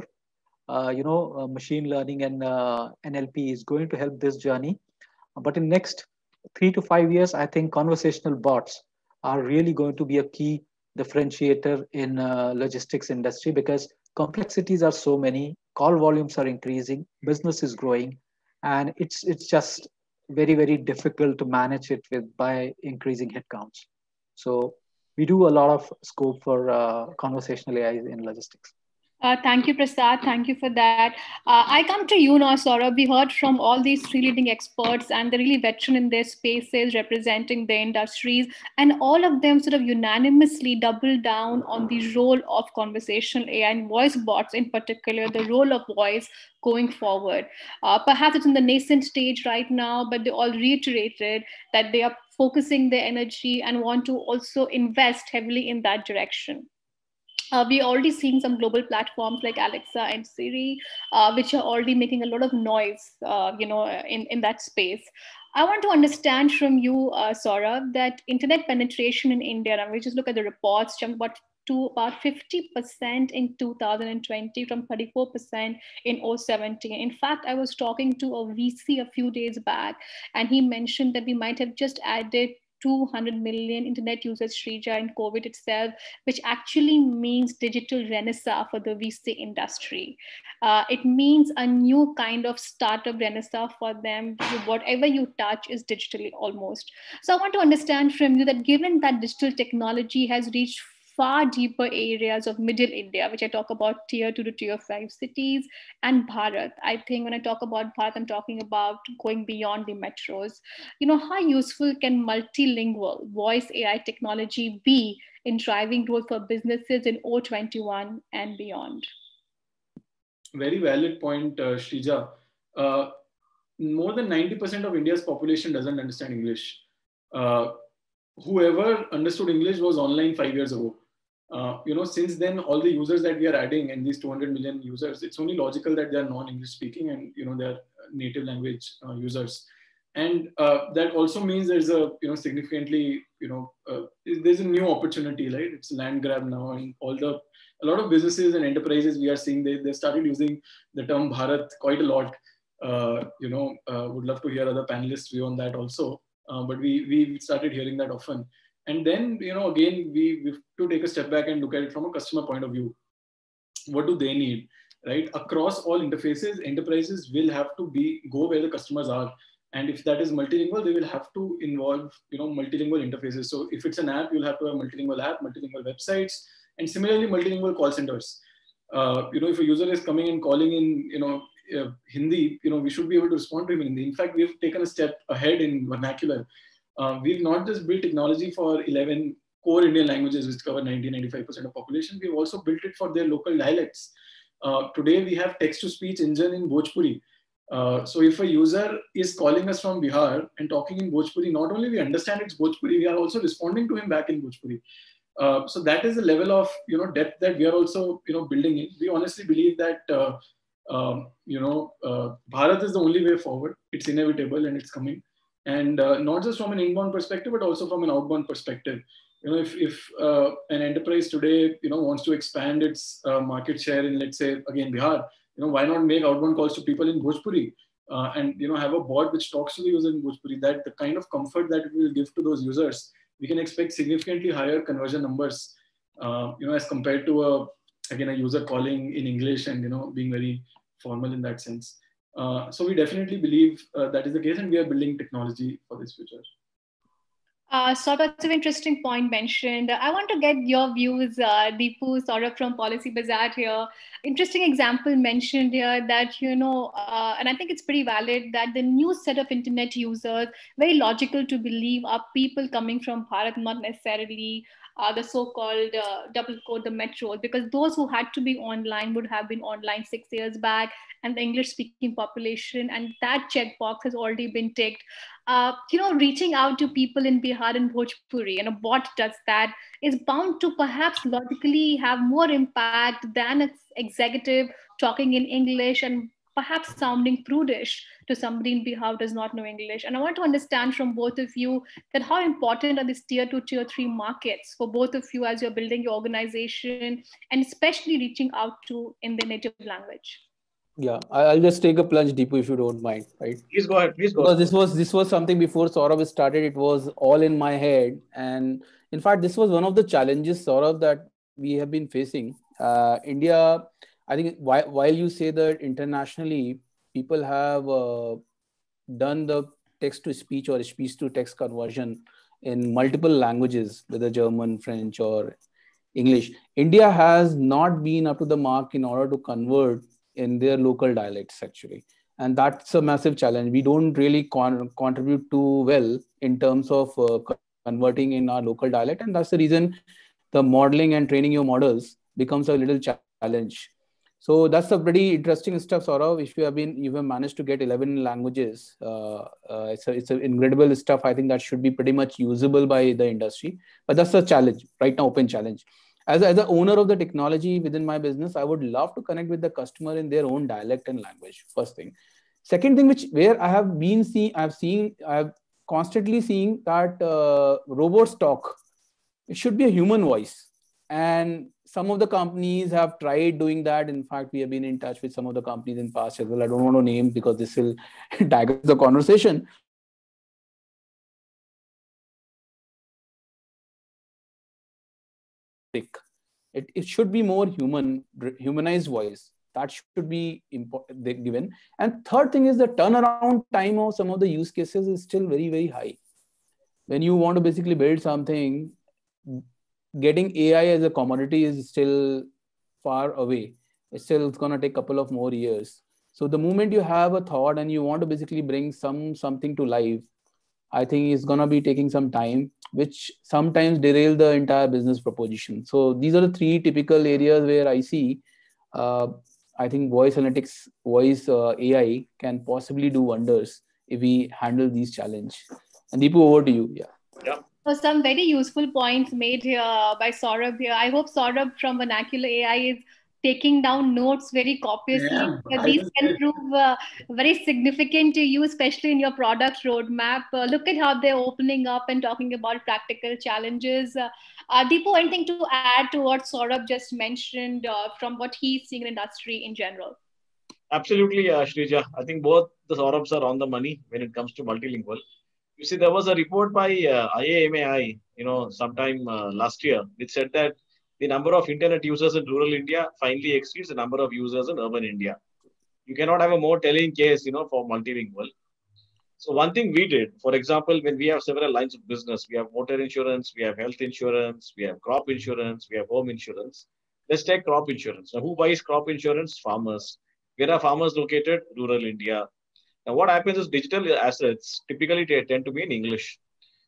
Machine learning and NLP is going to help this journey. But in next 3 to 5 years, I think conversational bots are really going to be a key differentiator in logistics industry, because complexities are so many, call volumes are increasing, business is growing, and it's just very, very difficult to manage it with by increasing headcounts. So we do a lot of scope for conversational AI in logistics. Thank you, Prasad. Thank you for that. I come to you now, Saurabh. We heard from all these three leading experts, and they're really veteran in their spaces, representing their industries, and all of them sort of unanimously double down on the role of conversational AI and voice bots, in particular, the role of voice going forward. Perhaps it's in the nascent stage right now, but they all reiterated that they are focusing their energy and want to also invest heavily in that direction. We're already seeing some global platforms like Alexa and Siri, which are already making a lot of noise, in that space. I want to understand from you, Saurabh, that internet penetration in India, and we just look at the reports, jumped to about 50% in 2020 from 34% in 2017. In fact, I was talking to a VC a few days back, and he mentioned that we might have just added 200 million internet users, Shrija, in COVID itself, which actually means digital renaissance for the VC industry. It means a new kind of startup renaissance for them. Whatever you touch is digitally almost. So I want to understand from you that given that digital technology has reached far deeper areas of middle India, which I talk about tier 2 to tier 5 cities, and Bharat. I think when I talk about Bharat, I'm talking about going beyond the metros. How useful can multilingual voice AI technology be in driving growth for businesses in 2021 and beyond? Very valid point, Shrija. More than 90% of India's population doesn't understand English. Whoever understood English was online 5 years ago. Since then, all the users that we are adding, and these 200 million users, it's only logical that they are non-English speaking and they're native language users. And that also means there's a significantly there's a new opportunity, right? It's a land grab now, and a lot of businesses and enterprises we are seeing they started using the term Bharat quite a lot. Would love to hear other panelists' view on that also. But we started hearing that often. And then, again, we have to take a step back and look at it from a customer point of view. What do they need, right? Across all interfaces, enterprises will have to go where the customers are. And if that is multilingual, they will have to involve, multilingual interfaces. So if it's an app, you'll have to have multilingual app, multilingual websites, and similarly, multilingual call centers. If a user is coming and calling in, Hindi, we should be able to respond to him in Hindi. In fact, we've taken a step ahead in vernacular. We've not just built technology for 11 core Indian languages which cover 90-95% of population. We've also built it for their local dialects. Today we have text-to-speech engine in Bhojpuri. So if a user is calling us from Bihar and talking in Bhojpuri, not only we understand it's Bhojpuri, we are also responding to him back in Bhojpuri. So that is the level of depth that we are also building in. We honestly believe that Bharat is the only way forward. It's inevitable and it's coming. And not just from an inbound perspective, but also from an outbound perspective. If an enterprise today wants to expand its market share in, let's say, again Bihar, why not make outbound calls to people in Bhojpuri and have a bot which talks to the user in Bhojpuri? That the kind of comfort that it will give to those users, we can expect significantly higher conversion numbers, as compared to a user calling in English and being very formal in that sense. So we definitely believe that is the case, and we are building technology for this future. So that's an interesting point mentioned. I want to get your views, Deepu, Saurabh from Policy Bazaar here. Interesting example mentioned here that, and I think it's pretty valid, that the new set of internet users, very logical to believe, are people coming from Bharat, not necessarily the so-called double code, the metros, because those who had to be online would have been online 6 years back, and the English-speaking population, and that checkbox has already been ticked. Reaching out to people in Bihar and Bhojpuri, and a bot does that, is bound to perhaps logically have more impact than its executive talking in English and perhaps sounding prudish to somebody in Bihar who does not know English. And I want to understand from both of you that how important are these tier 2, tier 3 markets for both of you as you're building your organization, and especially reaching out to in the native language. Yeah, I'll just take a plunge, Deepu, if you don't mind, right? Please go ahead. Because this was something before Saurabh started, it was all in my head. And in fact, this was one of the challenges, Saurabh, that we have been facing. India, I think while you say that internationally, people have done the text-to-speech or speech-to-text conversion in multiple languages, whether German, French, or English, India has not been up to the mark in order to convert in their local dialects, actually. And that's a massive challenge. We don't really contribute too well in terms of converting in our local dialect. And that's the reason the modeling and training your models becomes a little challenge. So that's a pretty interesting stuff, Saurabh. If you have managed to get 11 languages, it's incredible stuff. I think that should be pretty much usable by the industry. But that's a challenge, right now, open challenge. As the owner of the technology within my business, I would love to connect with the customer in their own dialect and language. First thing. Second thing, where I have constantly seeing that robots talk. It should be a human voice. And some of the companies have tried doing that. In fact, we have been in touch with some of the companies in past as well. I don't want to name because this will digress the conversation. It should be more humanized voice. That should be given. And third thing is the turnaround time of some of the use cases is still very, very high. When you want to basically build something, getting AI as a commodity is still far away. It's going to take a couple of more years. So the moment you have a thought and you want to basically bring something to life, I think it's going to be taking some time, which sometimes derail the entire business proposition. So these are the three typical areas where I see, I think voice analytics, voice AI can possibly do wonders if we handle these challenges. And Deepu, over to you. Yeah. So some very useful points made here by Saurabh here. I hope Saurabh from Vernacular AI is taking down notes very copiously. Yeah, these can prove very significant to you, especially in your product roadmap. Look at how they're opening up and talking about practical challenges. Deepu, anything to add to what Saurabh just mentioned from what he's seeing in industry in general? Absolutely, Shrija. I think both the Saurabhs are on the money when it comes to multilingual. You see, there was a report by IAMAI, sometime last year, which said that the number of internet users in rural India finally exceeds the number of users in urban India. You cannot have a more telling case, for multilingual. So one thing we did, for example, when we have several lines of business, we have motor insurance, we have health insurance, we have crop insurance, we have home insurance. Let's take crop insurance. Now, who buys crop insurance? Farmers. Where are farmers located? Rural India. Now, what happens is digital assets typically tend to be in English.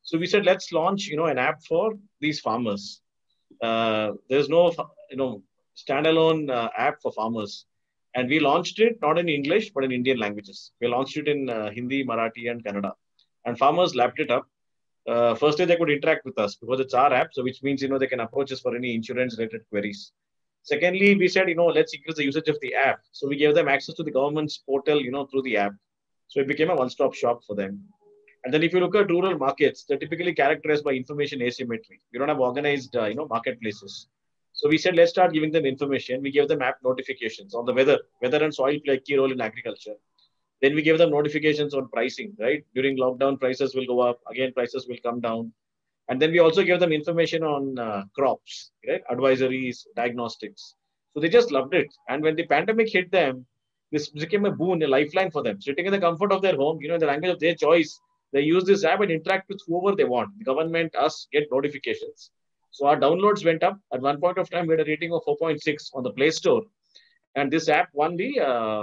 So we said, let's launch, an app for these farmers. There's no, standalone app for farmers. And we launched it not in English, but in Indian languages. We launched it in Hindi, Marathi, and Kannada. And farmers lapped it up. Firstly, they could interact with us because it's our app, so which means they can approach us for any insurance-related queries. Secondly, we said let's increase the usage of the app, so we gave them access to the government's portal, through the app. So it became a one-stop shop for them. And then if you look at rural markets, they're typically characterized by information asymmetry. We don't have organized, marketplaces. So we said, let's start giving them information. We gave them app notifications on the weather. Weather and soil play a key role in agriculture. Then we gave them notifications on pricing, right? During lockdown, prices will go up. Again, prices will come down. And then we also gave them information on crops, right? Advisories, diagnostics. So they just loved it. And when the pandemic hit them, this became a boon, a lifeline for them. Sitting in the comfort of their home, in the language of their choice, they use this app and interact with whoever they want. The government, us, get notifications. So our downloads went up. At one point of time, we had a rating of 4.6 on the Play Store. And this app won the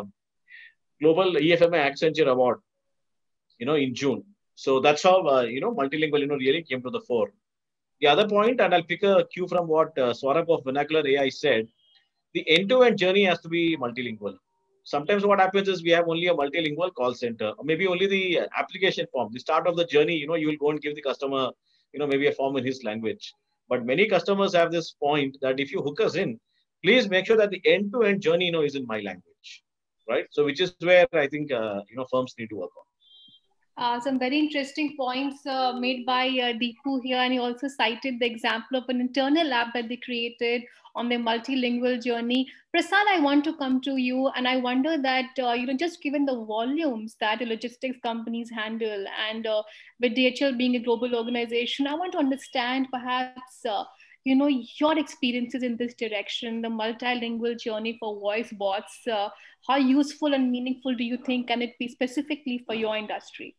Global EFMI Accenture Award, in June. So that's how, multilingual, really came to the fore. The other point, and I'll pick a cue from what Swarab of Vernacular AI said, the end-to-end journey has to be multilingual. Sometimes what happens is we have only a multilingual call center, or maybe only the application form. The start of the journey, you will go and give the customer, maybe a form in his language. But many customers have this point that if you hook us in, please make sure that the end-to-end journey, is in my language, right? So which is where I think, firms need to work on. Some very interesting points made by Deepu here, and he also cited the example of an internal app that they created on their multilingual journey. Prasad, I want to come to you, and I wonder that just given the volumes that the logistics companies handle, and with DHL being a global organization, I want to understand perhaps your experiences in this direction, the multilingual journey for voice bots. How useful and meaningful do you think can it be specifically for your industry?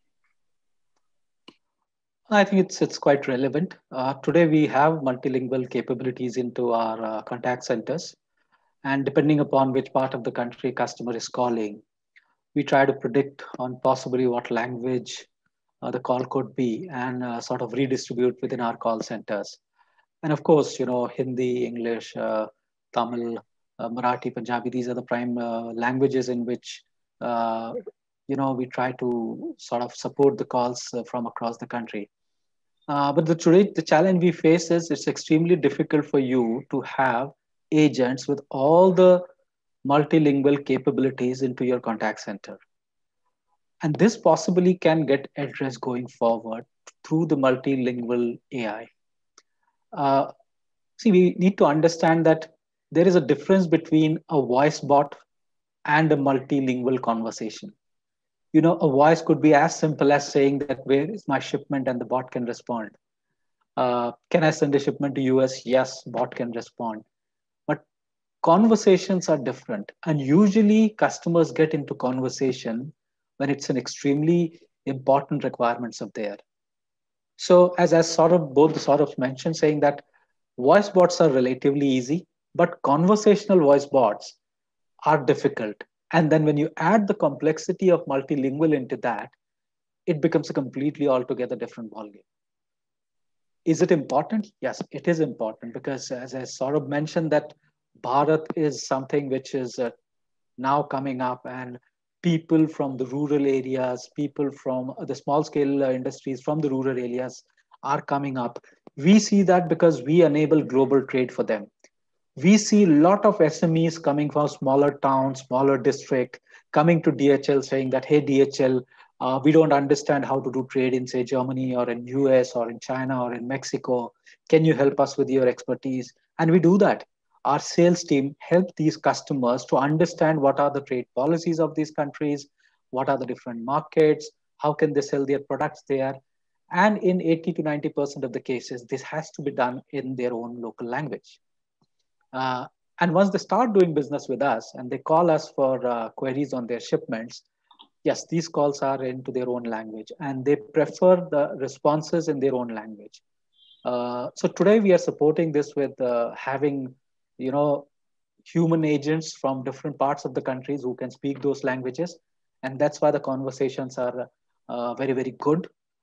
I think it's quite relevant. Today we have multilingual capabilities into our contact centers, and depending upon which part of the country customer is calling, we try to predict on possibly what language the call could be, and sort of redistribute within our call centers. And of course, Hindi, English, Tamil, Marathi, Punjabi, these are the prime languages in which we try to sort of support the calls from across the country. But the challenge we face is it's extremely difficult for you to have agents with all the multilingual capabilities into your contact center. And this possibly can get addressed going forward through the multilingual AI. We need to understand that there is a difference between a voice bot and a multilingual conversation. A voice could be as simple as saying that where is my shipment, and the bot can respond. Can I send a shipment to US? Yes, bot can respond. But conversations are different, and usually customers get into conversation when it's an extremely important requirements of theirs. So as both sort of mentioned, saying that voice bots are relatively easy, but conversational voice bots are difficult. And then when you add the complexity of multilingual into that, it becomes a completely altogether different ballgame. Is it important? Yes, it is important, because as I sort of mentioned, that Bharat is something which is now coming up, and people from the rural areas, people from the small scale industries from the rural areas are coming up. We see that because we enable global trade for them. We see a lot of SMEs coming from smaller towns, smaller district, coming to DHL saying that, hey, DHL, we don't understand how to do trade in, say, Germany or in US or in China or in Mexico. Can you help us with your expertise? And we do that. Our sales team help these customers to understand what are the trade policies of these countries, what are the different markets, how can they sell their products there. And in 80 to 90% of the cases, this has to be done in their own local language. And once they start doing business with us and they call us for queries on their shipments, yes, these calls are into their own language, and they prefer the responses in their own language. So today we are supporting this with having, human agents from different parts of the countries who can speak those languages. And that's why the conversations are very, very good.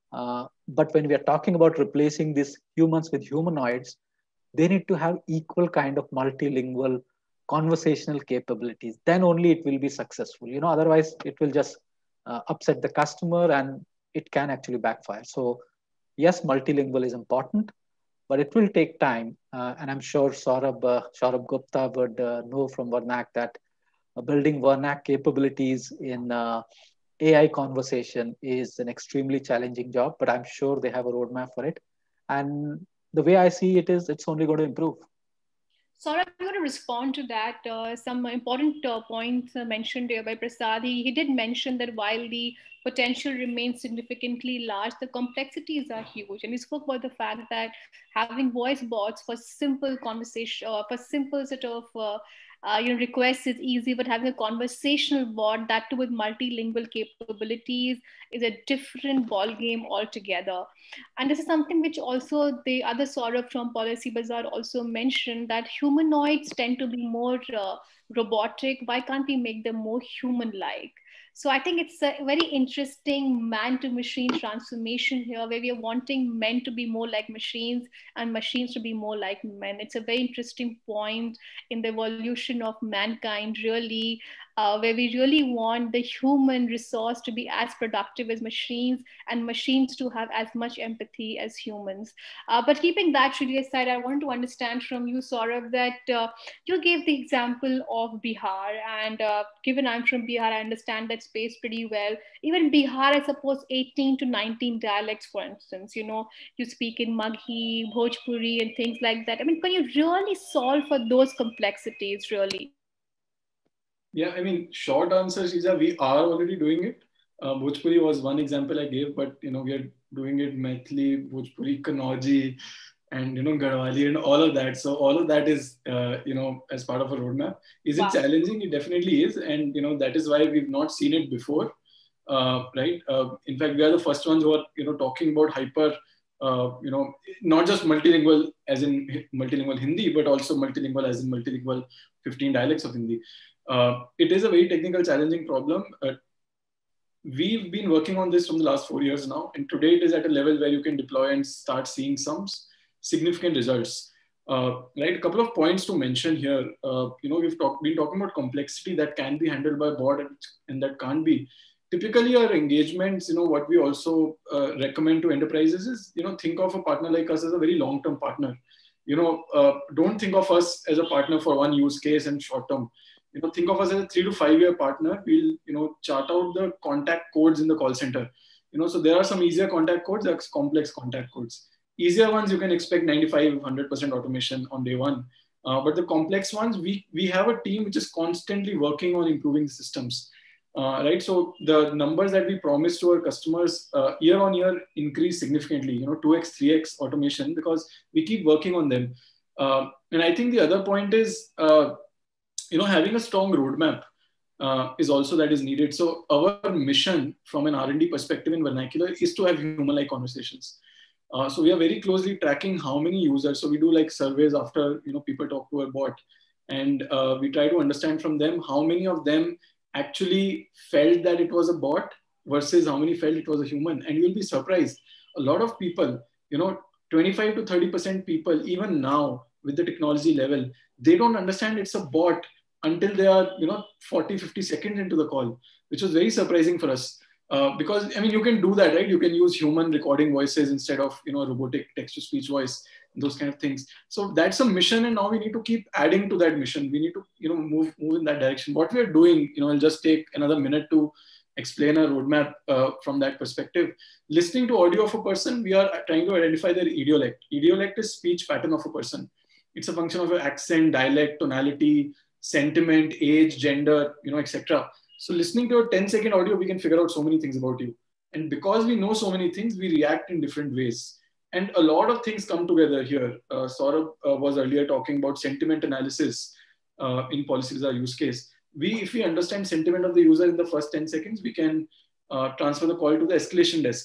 But when we are talking about replacing these humans with humanoids, they need to have equal kind of multilingual conversational capabilities. Then only it will be successful. Otherwise it will just upset the customer, and it can actually backfire. So yes, multilingual is important, but it will take time. And I'm sure Saurabh Gupta would know from Varnac that building Varnac capabilities in AI conversation is an extremely challenging job, but I'm sure they have a roadmap for it. And the way I see it is, it's only going to improve. Saurabh, I'm going to respond to that. Some important points mentioned here by Prasad. He did mention that while the potential remains significantly large, the complexities are huge. And he spoke about the fact that having voice bots for simple conversation, for simple sort of requests is easy, but having a conversational bot, that too with multilingual capabilities, is a different ball game altogether. And this is something which also the other Saurabh from Policy Bazaar also mentioned, that humanoids tend to be more robotic. Why can't we make them more human-like? So I think it's a very interesting man-to-machine transformation here, where we are wanting men to be more like machines and machines to be more like men. It's a very interesting point in the evolution of mankind, really, where we really want the human resource to be as productive as machines, and machines to have as much empathy as humans. But keeping that really aside, I want to understand from you, Saurabh, that you gave the example of Bihar, and given I'm from Bihar, I understand that space pretty well. Even Bihar, I suppose 18 to 19 dialects, for instance, you speak in Maghi, Bhojpuri, and things like that. I mean, can you really solve for those complexities, really? Yeah, I mean, short answer, Shija, we are already doing it. Bhojpuri was one example I gave, but we are doing it Maithili, Bhojpuri, Kannauji, and Garhwali and all of that. So all of that is as part of a roadmap. Is it challenging? It definitely is, and that is why we've not seen it before, right? In fact, we are the first ones who are talking about hyper. Not just multilingual as in multilingual Hindi, but also multilingual as in multilingual 15 dialects of Hindi. It is a very technical, challenging problem. We've been working on this from the last 4 years now, and today it is at a level where you can deploy and start seeing some significant results. Right, a couple of points to mention here. We've been talking about complexity that can be handled by bot and that can't be. Typically, our engagements, what we also recommend to enterprises is, think of a partner like us as a very long-term partner. Don't think of us as a partner for one use case and short-term. Think of us as a 3 to 5 year partner. We'll, chart out the contact codes in the call center. So there are some easier contact codes, there's complex contact codes. Easier ones, you can expect 95, 100% automation on day one. But the complex ones, we have a team which is constantly working on improving the systems. Right, so the numbers that we promise to our customers year on year increase significantly, 2x, 3x automation, because we keep working on them. And I think the other point is, having a strong roadmap is also that is needed. So our mission from an R&D perspective in Vernacular is to have human-like conversations. So we are very closely tracking how many users. So we do like surveys after people talk to our bot, and we try to understand from them how many of them actually felt that it was a bot versus how many felt it was a human. And you'll be surprised. A lot of people, 25 to 30% people, even now with the technology level, they don't understand it's a bot until they are 40, 50 seconds into the call, which was very surprising for us. Because I mean, you can do that, right? You can use human recording voices instead of robotic text-to-speech voice, those kind of things. So that's a mission, and now we need to keep adding to that mission. We need to move in that direction. What we are doing, I'll just take another minute to explain our roadmap from that perspective. Listening to audio of a person, we are trying to identify their idiolect. Idiolect is speech pattern of a person. It's a function of your accent, dialect, tonality, sentiment, age, gender, etc. So listening to a 10-second audio, we can figure out so many things about you. And because we know so many things, we react in different ways. And a lot of things come together here. Saurabh was earlier talking about sentiment analysis in Policy Bazaar use case. If we understand sentiment of the user in the first 10 seconds, we can transfer the call to the escalation desk.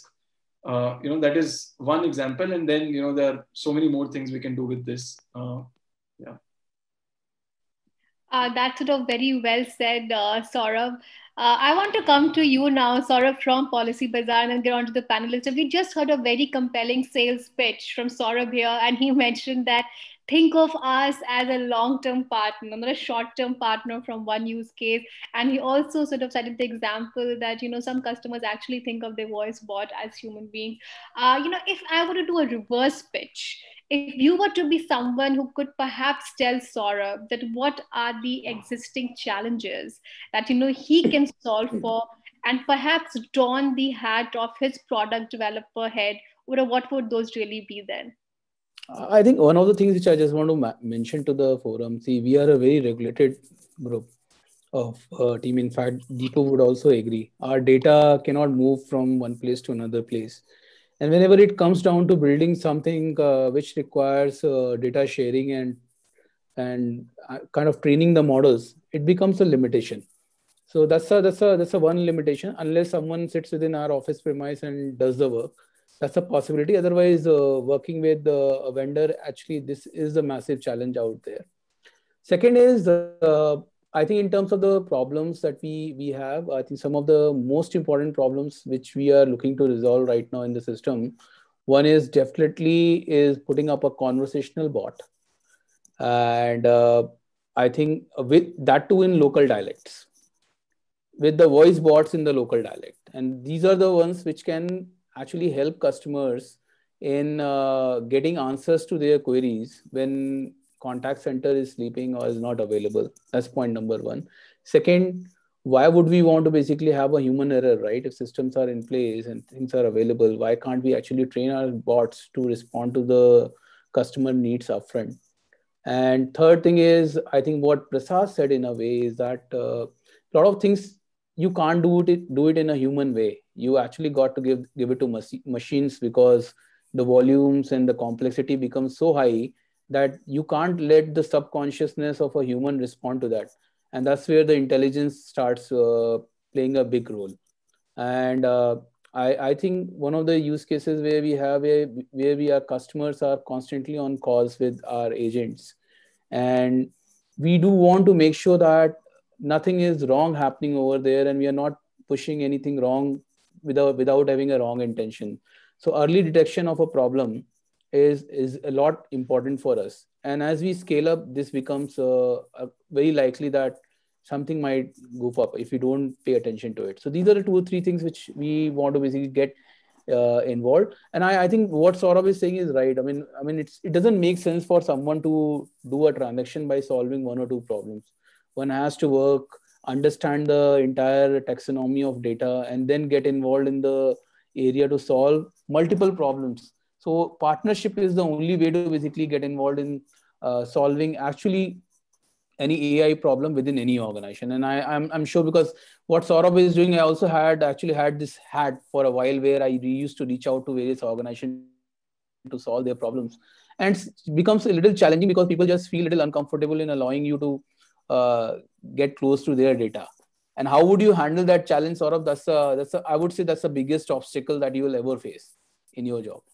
That is one example. And then, there are so many more things we can do with this. Yeah. That's sort of very well said, Saurabh. I want to come to you now, Saurabh from Policy Bazaar, and then get on to the panelists. We just heard a very compelling sales pitch from Saurabh here, and he mentioned that think of us as a long-term partner, not a short-term partner from one use case. And he also sort of cited the example that some customers actually think of their voice bot as human beings. If I were to do a reverse pitch, if you were to be someone who could perhaps tell Saurabh that what are the existing challenges that he can solve for, and perhaps don the hat of his product developer head, what would those really be then? I think one of the things which I just want to mention to the forum, see, we are a very regulated group of team. In fact, Deepu would also agree. Our data cannot move from one place to another place. And whenever it comes down to building something which requires data sharing and kind of training the models, it becomes a limitation. So that's a one limitation. Unless someone sits within our office premise and does the work, that's a possibility. Otherwise, working with a vendor, actually, this is a massive challenge out there. Second is, I think in terms of the problems that we have, I think some of the most important problems which we are looking to resolve right now in the system, one is definitely is putting up a conversational bot, and I think with that too in local dialects, with the voice bots in the local dialect, and these are the ones which can actually help customers in getting answers to their queries when contact center is sleeping or is not available. That's point number one. Second, why would we want to basically have a human error, right? If systems are in place and things are available, why can't we actually train our bots to respond to the customer needs upfront? And third thing is, I think what Prasad said in a way is that a lot of things you can't do it in a human way. You actually got to give it to machines, because the volumes and the complexity becomes so high that you can't let the subconsciousness of a human respond to that, and that's where the intelligence starts playing a big role. And I think one of the use cases where we are customers are constantly on calls with our agents, and we do want to make sure that nothing is wrong happening over there, and we are not pushing anything wrong without having a wrong intention. So early detection of a problem is a lot important for us. And as we scale up, this becomes very likely that something might goof up if you don't pay attention to it. So these are the 2 or 3 things which we want to basically get involved. And I think what Saurabh is saying is right. I mean, it doesn't make sense for someone to do a transaction by solving 1 or 2 problems. One has to work, understand the entire taxonomy of data, and then get involved in the area to solve multiple problems. So partnership is the only way to basically get involved in solving actually any AI problem within any organization. And I'm sure, because what Saurabh is doing, I also actually had this hat for a while where I used to reach out to various organizations to solve their problems. And it becomes a little challenging because people just feel a little uncomfortable in allowing you to get close to their data. And how would you handle that challenge, Saurabh? I would say that's the biggest obstacle that you will ever face in your job.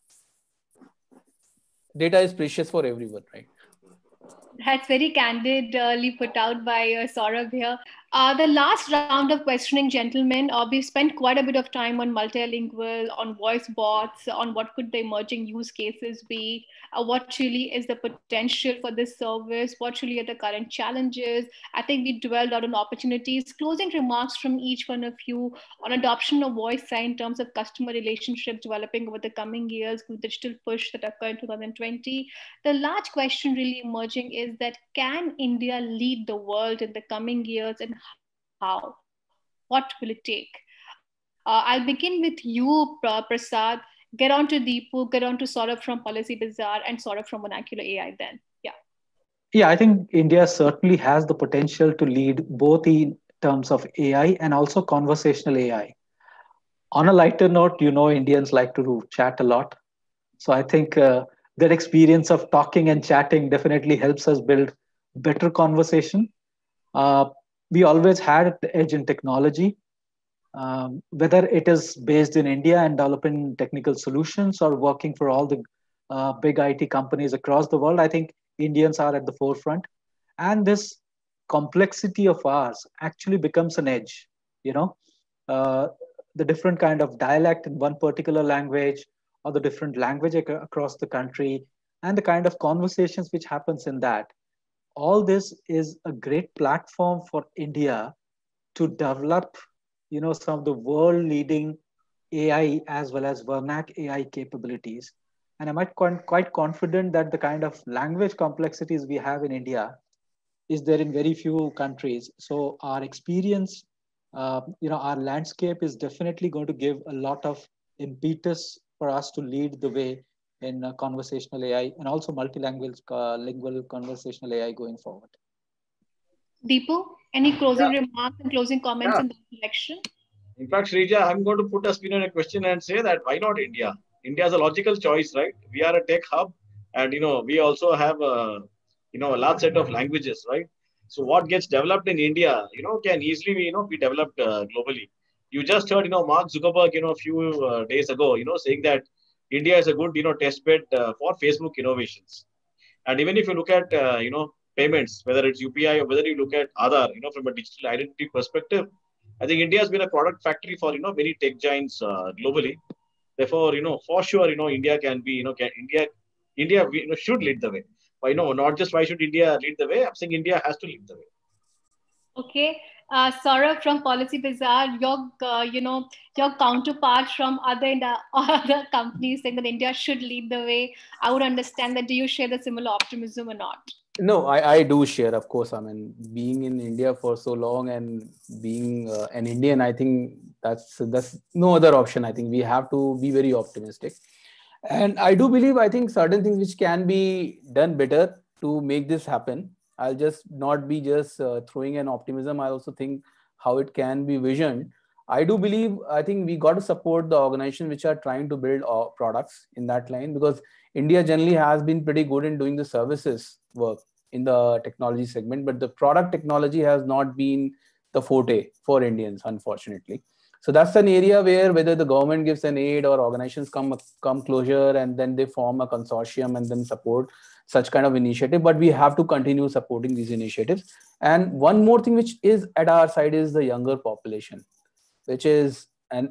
Data is precious for everyone, right? That's very candidly put out by Saurabh here. The last round of questioning, gentlemen, we've spent quite a bit of time on multilingual, on voice bots, on what could the emerging use cases be, what really is the potential for this service, what really are the current challenges. I think we dwelled out on opportunities. Closing remarks from each one of you on adoption of voice AI in terms of customer relationships developing over the coming years with digital push that occurred in 2020. The large question really emerging is that can India lead the world in the coming years, and how? What will it take? I'll begin with you, Prasad. Get on to Deepu, get on to Saurabh from Policy Bazaar, and Saurabh from Vernacular AI then. Yeah. Yeah, I think India certainly has the potential to lead both in terms of AI and also conversational AI. On a lighter note, Indians like to chat a lot. So I think that experience of talking and chatting definitely helps us build better conversation. Uh, we always had the edge in technology, whether it is based in India and developing technical solutions or working for all the big IT companies across the world. I think Indians are at the forefront. And this complexity of ours actually becomes an edge. You know, uh, the different kind of dialect in one particular language, or the different language across the country, and the kind of conversations which happens in that. All this is a great platform for India to develop, some of the world leading AI as well as Vernac AI capabilities. And I'm quite confident that the kind of language complexities we have in India is there in very few countries. So our experience, our landscape is definitely going to give a lot of impetus for us to lead the way in conversational AI and also multilingual lingual conversational AI going forward. Deepu, any closing Yeah. remarks and closing comments Yeah. in that direction? In fact, Srija, I'm going to put a spin on a question and say that why not India? India is a logical choice, right? We are a tech hub, and we also have a large set of languages, right? So what gets developed in India, can easily be developed globally. You just heard, Mark Zuckerberg, a few days ago, saying that India is a good, test bed for Facebook innovations. And even if you look at, payments, whether it's UPI or whether you look at Aadhaar, from a digital identity perspective, I think India has been a product factory for, many tech giants globally. Therefore, for sure, India can be, India should lead the way. Why not just why should India lead the way? I'm saying India has to lead the way. Okay, Saurabh from Policy Bazaar, your counterpart from other companies saying that India should lead the way. I would understand that. Do you share the similar optimism or not? No, I do share, of course. I mean, being in India for so long and being an Indian, I think that's no other option. I think we have to be very optimistic. And I do believe, I think certain things which can be done better to make this happen. I'll just not be just throwing an optimism. I also think how it can be visioned. I do believe, I think we got to support the organizations which are trying to build products in that line, because India generally has been pretty good in doing the services work in the technology segment, but the product technology has not been the forte for Indians, unfortunately. So that's an area where whether the government gives an aid or organizations come closer and then they form a consortium and then support such kind of initiative. But we have to continue supporting these initiatives. And one more thing which is at our side is the younger population, which is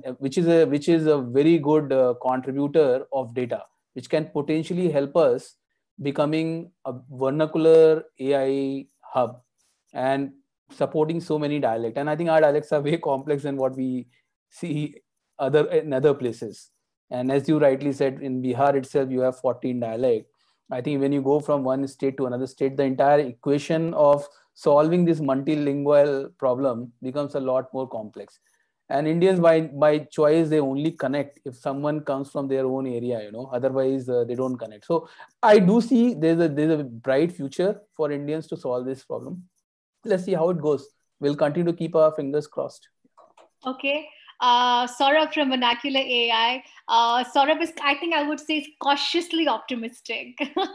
a very good contributor of data, which can potentially help us becoming a vernacular AI hub and supporting so many dialects. And I think our dialects are way complex than what we see in other places. And as you rightly said, in Bihar itself, you have 14 dialects. I think when you go from one state to another state, the entire equation of solving this multilingual problem becomes a lot more complex. And Indians, by choice, they only connect if someone comes from their own area, otherwise they don't connect. So I do see there's a bright future for Indians to solve this problem. Let's see how it goes. We'll continue to keep our fingers crossed. Okay. Saurabh from Vernacular AI. Saurabh is, I think I would say, is cautiously optimistic.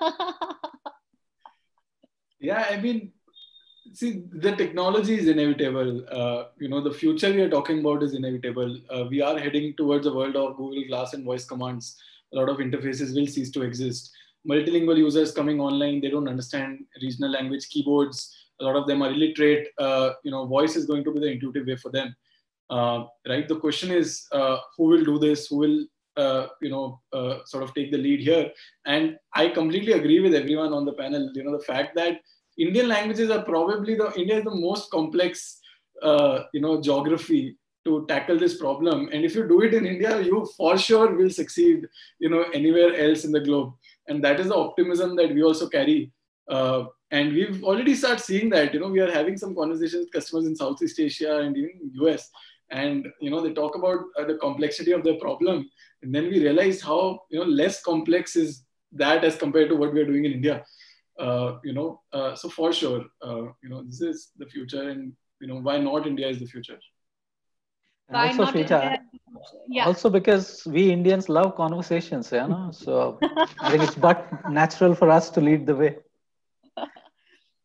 Yeah, I mean, see, the technology is inevitable. The future we are talking about is inevitable. We are heading towards a world of Google Glass and voice commands. A lot of interfaces will cease to exist. Multilingual users coming online, they don't understand regional language keyboards. A lot of them are illiterate. Voice is going to be the intuitive way for them. Right? The question is, who will do this? Who will, sort of take the lead here? And I completely agree with everyone on the panel. The fact that Indian languages are probably India is the most complex, geography to tackle this problem. And if you do it in India, you for sure will succeed, anywhere else in the globe. And that is the optimism that we also carry. And we've already started seeing that, we are having some conversations with customers in Southeast Asia and even US. And, they talk about the complexity of their problem. And then we realize how, less complex is that as compared to what we are doing in India. So for sure, this is the future, and why not India is the future. And also, Shrija, also because we Indians love conversations, so I think it's but natural for us to lead the way.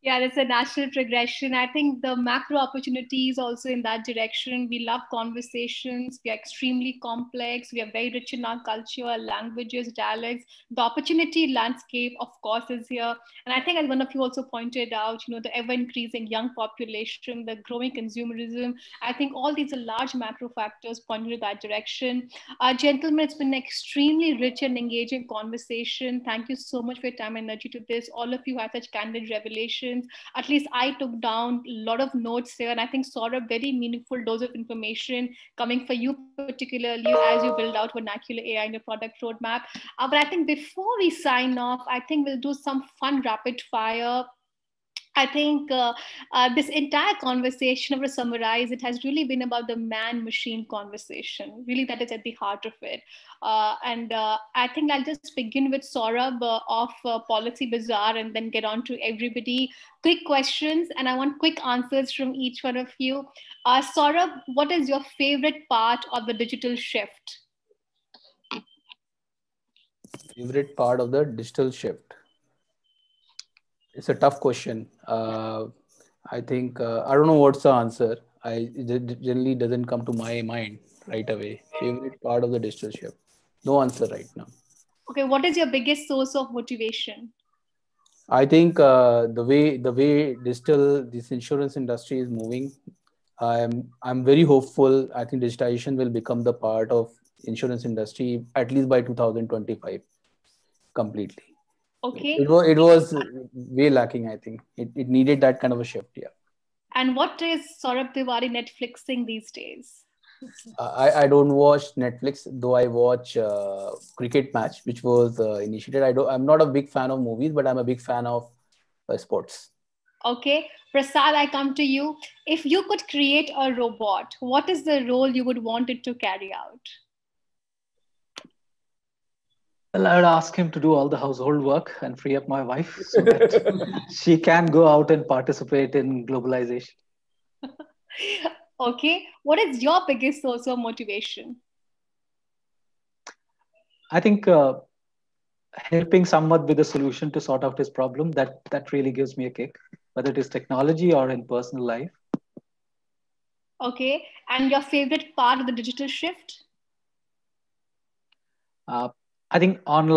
Yeah, it's a natural progression. I think the macro opportunities also in that direction. We love conversations. We are extremely complex. We are very rich in our culture, our languages, dialects. The opportunity landscape, of course, is here. And I think, as one of you also pointed out, the ever increasing young population, the growing consumerism. I think all these are large macro factors pointing to that direction. Gentlemen, it's been an extremely rich and engaging conversation. Thank you so much for your time and energy to this. All of you had such candid revelations. At least I took down a lot of notes here, and I think saw a very meaningful dose of information coming for you, particularly as you build out vernacular AI in your product roadmap. But I think before we sign off, I think we'll do some fun rapid fire. I think this entire conversation, to summarize, it has really been about the man-machine conversation. Really, that is at the heart of it. And I think I'll just begin with Saurabh of Policy Bazaar and then get on to everybody. Quick questions, and I want quick answers from each one of you. Saurabh, what is your favorite part of the digital shift? Favorite part of the digital shift? It's a tough question. I think I don't know what's the answer. It generally doesn't come to my mind right away. Favorite part of the digital shift? No answer right now. Okay, what is your biggest source of motivation? I think the way this insurance industry is moving, I'm very hopeful. I think digitization will become the part of insurance industry at least by 2025 completely. Okay. It was way lacking. I think it needed that kind of a shift. Yeah. And what is Saurabh Tiwari Netflixing these days? I don't watch Netflix, though I watch cricket match, which was initiated. I'm not a big fan of movies, but I'm a big fan of sports. Okay. Prasad, I come to you. If you could create a robot, what is the role you would want it to carry out? Well, I would ask him to do all the household work and free up my wife so that she can go out and participate in globalization. Okay. What is your biggest source of motivation? I think helping someone with a solution to sort out his problem, that really gives me a kick, whether it is technology or in personal life. Okay. And your favorite part of the digital shift? Uh, I think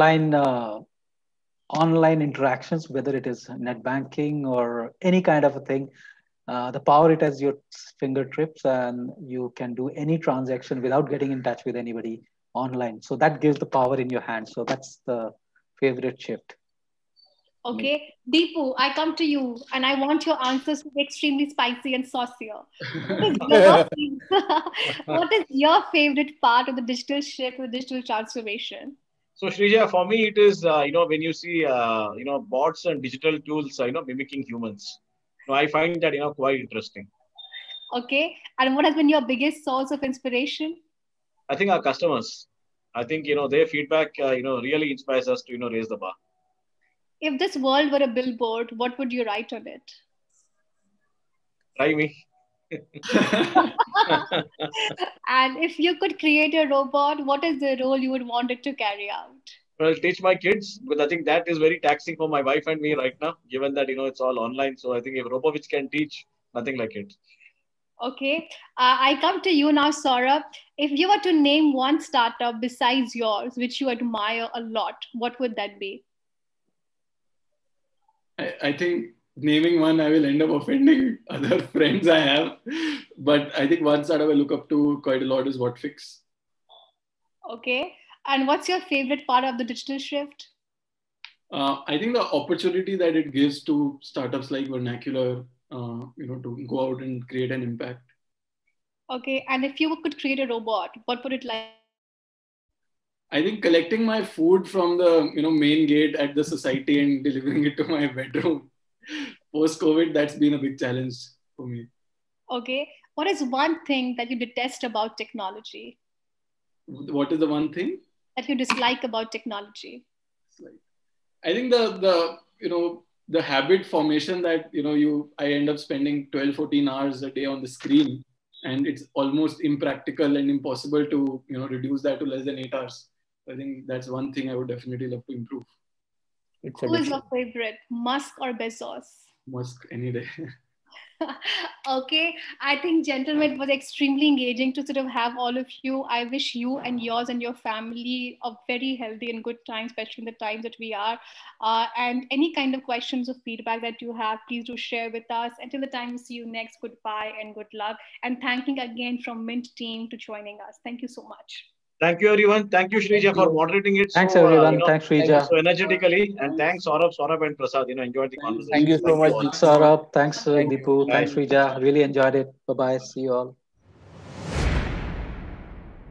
online interactions, whether it is net banking or any kind of a thing, the power it has your fingertips, and you can do any transaction without getting in touch with anybody online. So that gives the power in your hand. So that's the favorite shift. Okay. Deepu, I come to you and I want your answers to be extremely spicy and saucier. What is your, what is your favorite part of the digital shift, the digital transformation? So Shrija, for me, it is when you see bots and digital tools mimicking humans. I find that quite interesting. Okay. And what has been your biggest source of inspiration? I think our customers. I think their feedback really inspires us to raise the bar. If this world were a billboard, what would you write on it? Try me. And if you could create a robot, what is the role you would want it to carry out? Well, teach my kids, because I think that is very taxing for my wife and me right now, given that it's all online. So I think if Ropovich can teach, nothing like it. Okay. I come to you now, Saurabh. If you were to name one startup besides yours, which you admire a lot, what would that be? I think naming one, I will end up offending other friends I have. But I think one startup I look up to quite a lot is WhatFix. Okay. And what's your favorite part of the digital shift? I think the opportunity that it gives to startups like Vernacular, to go out and create an impact. Okay. And if you could create a robot, what would it like to do? I think collecting my food from the main gate at the society and delivering it to my bedroom post COVID, that's been a big challenge for me. Okay. What is one thing that you detest about technology? What is the one thing that you dislike about technology? I think the habit formation that I end up spending 12, 14 hours a day on the screen, and it's almost impractical and impossible to reduce that to less than 8 hours. I think that's one thing I would definitely love to improve. Who is your favorite, Musk or Bezos? Musk any day. Okay, I think, gentlemen, it was extremely engaging to sort of have all of you. I wish you and yours and your family a very healthy and good time, especially in the times that we are. And any kind of questions or feedback that you have, please do share with us. Until the time we see you next, goodbye and good luck. And thanking again from Mint team to joining us. Thank you so much. Thank you, everyone. Thank you, Thank Shrija, for you. moderating it Thanks, so everyone. Thanks, Shrija. so energetically, and thanks Saurabh and Prasad. Enjoyed the Thanks. conversation. Thank you so Thank you much. all. Thanks, Saurabh. Thanks, Thank you. Deepu. Bye. Thanks, Shrija. Really enjoyed it. Bye bye. See you all.